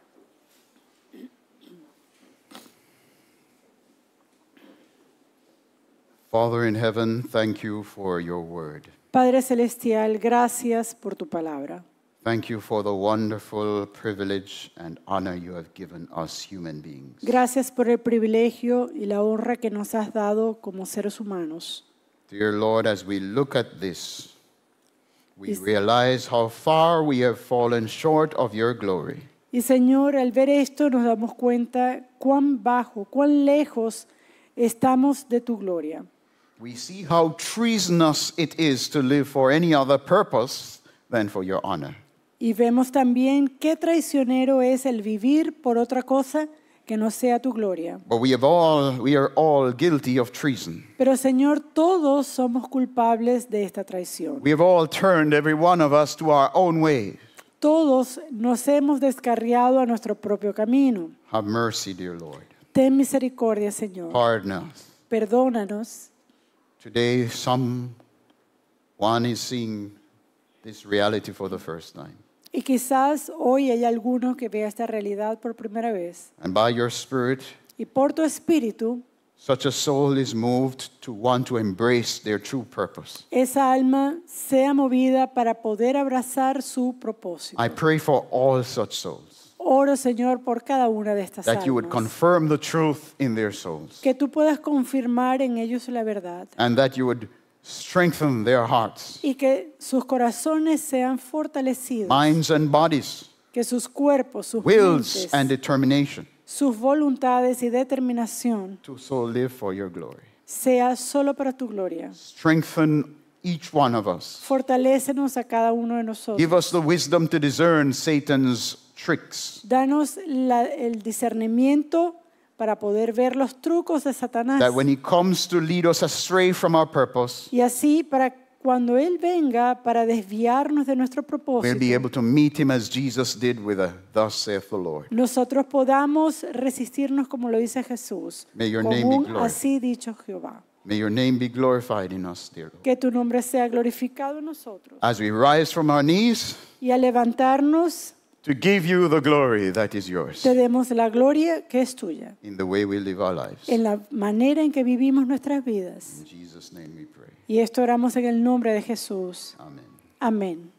Father in heaven, thank you for your word. Padre Celestial, gracias por tu palabra. Thank you for the wonderful privilege and honor you have given us human beings. Gracias por el privilegio y la honra que nos has dado como seres humanos. Dear Lord, as we look at this, we Is- realize how far we have fallen short of your glory. Y Señor, al ver esto nos damos cuenta cuán bajo, cuán lejos estamos de tu gloria. We see how treasonous it is to live for any other purpose than for your honor. Y vemos también qué traicionero es el vivir por otra cosa que no sea tu gloria. But we have all we are all guilty of treason. Pero Señor, todos somos culpables de esta traición. We have all turned every one of us to our own way. Todos nos hemos descarriado a nuestro propio camino. Have mercy, dear Lord. Ten misericordia, Señor. Pardon us. Perdónanos. Today, someone is seeing this reality for the first time. Y quizás hoy hay alguno que vea esta realidad por primera vez. And by your Spirit, Y por tu espíritu, such a soul is moved to want to embrace their true purpose. esa alma sea movida para poder abrazar su propósito. I pray for all such souls, Oro, Señor, por cada una de estas that you would almas. confirm the truth in their souls, Que tú puedas confirmar en ellos la verdad. and that you would strengthen their hearts, Y que sus corazones sean fortalecidos. minds, and bodies, Que sus cuerpos, sus wills, mentes, and determination sus voluntades y determinación to so live for your glory. sea solo para tu gloria. Strengthen each one of us. Fortalécenos a cada uno de nosotros. Give us the wisdom to discern Satan's tricks, Danos la- el discernimiento para poder ver los trucos de Satanás. that when he comes to lead us astray from our purpose, Y así, para cuando Él venga para desviarnos de nuestro we'll propósito, be able to meet him as Jesus did with a "Thus saith the Lord." nosotros podamos resistirnos como lo dice Jesús. May your Con name be un glorified. así dicho Jehová. May your name be glorified in us, dear Lord. Que tu nombre sea glorificado en nosotros. As we rise from our knees Y al levantarnos, to give you the glory that is yours te demos la gloria que es tuya. in the way we live our lives. En la manera en que vivimos nuestras vidas. In Jesus' name we pray. Y esto oramos en el nombre de Jesús. Amen. Amén.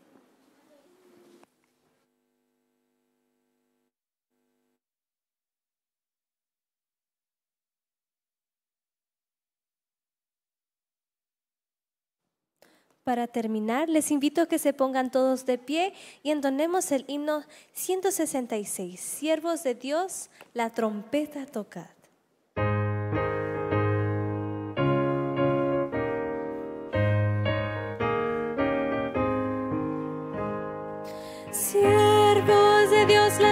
Para terminar, les invito a que se pongan todos de pie y entonemos el himno ciento sesenta y seis, Siervos de Dios, la trompeta tocad. Siervos de Dios,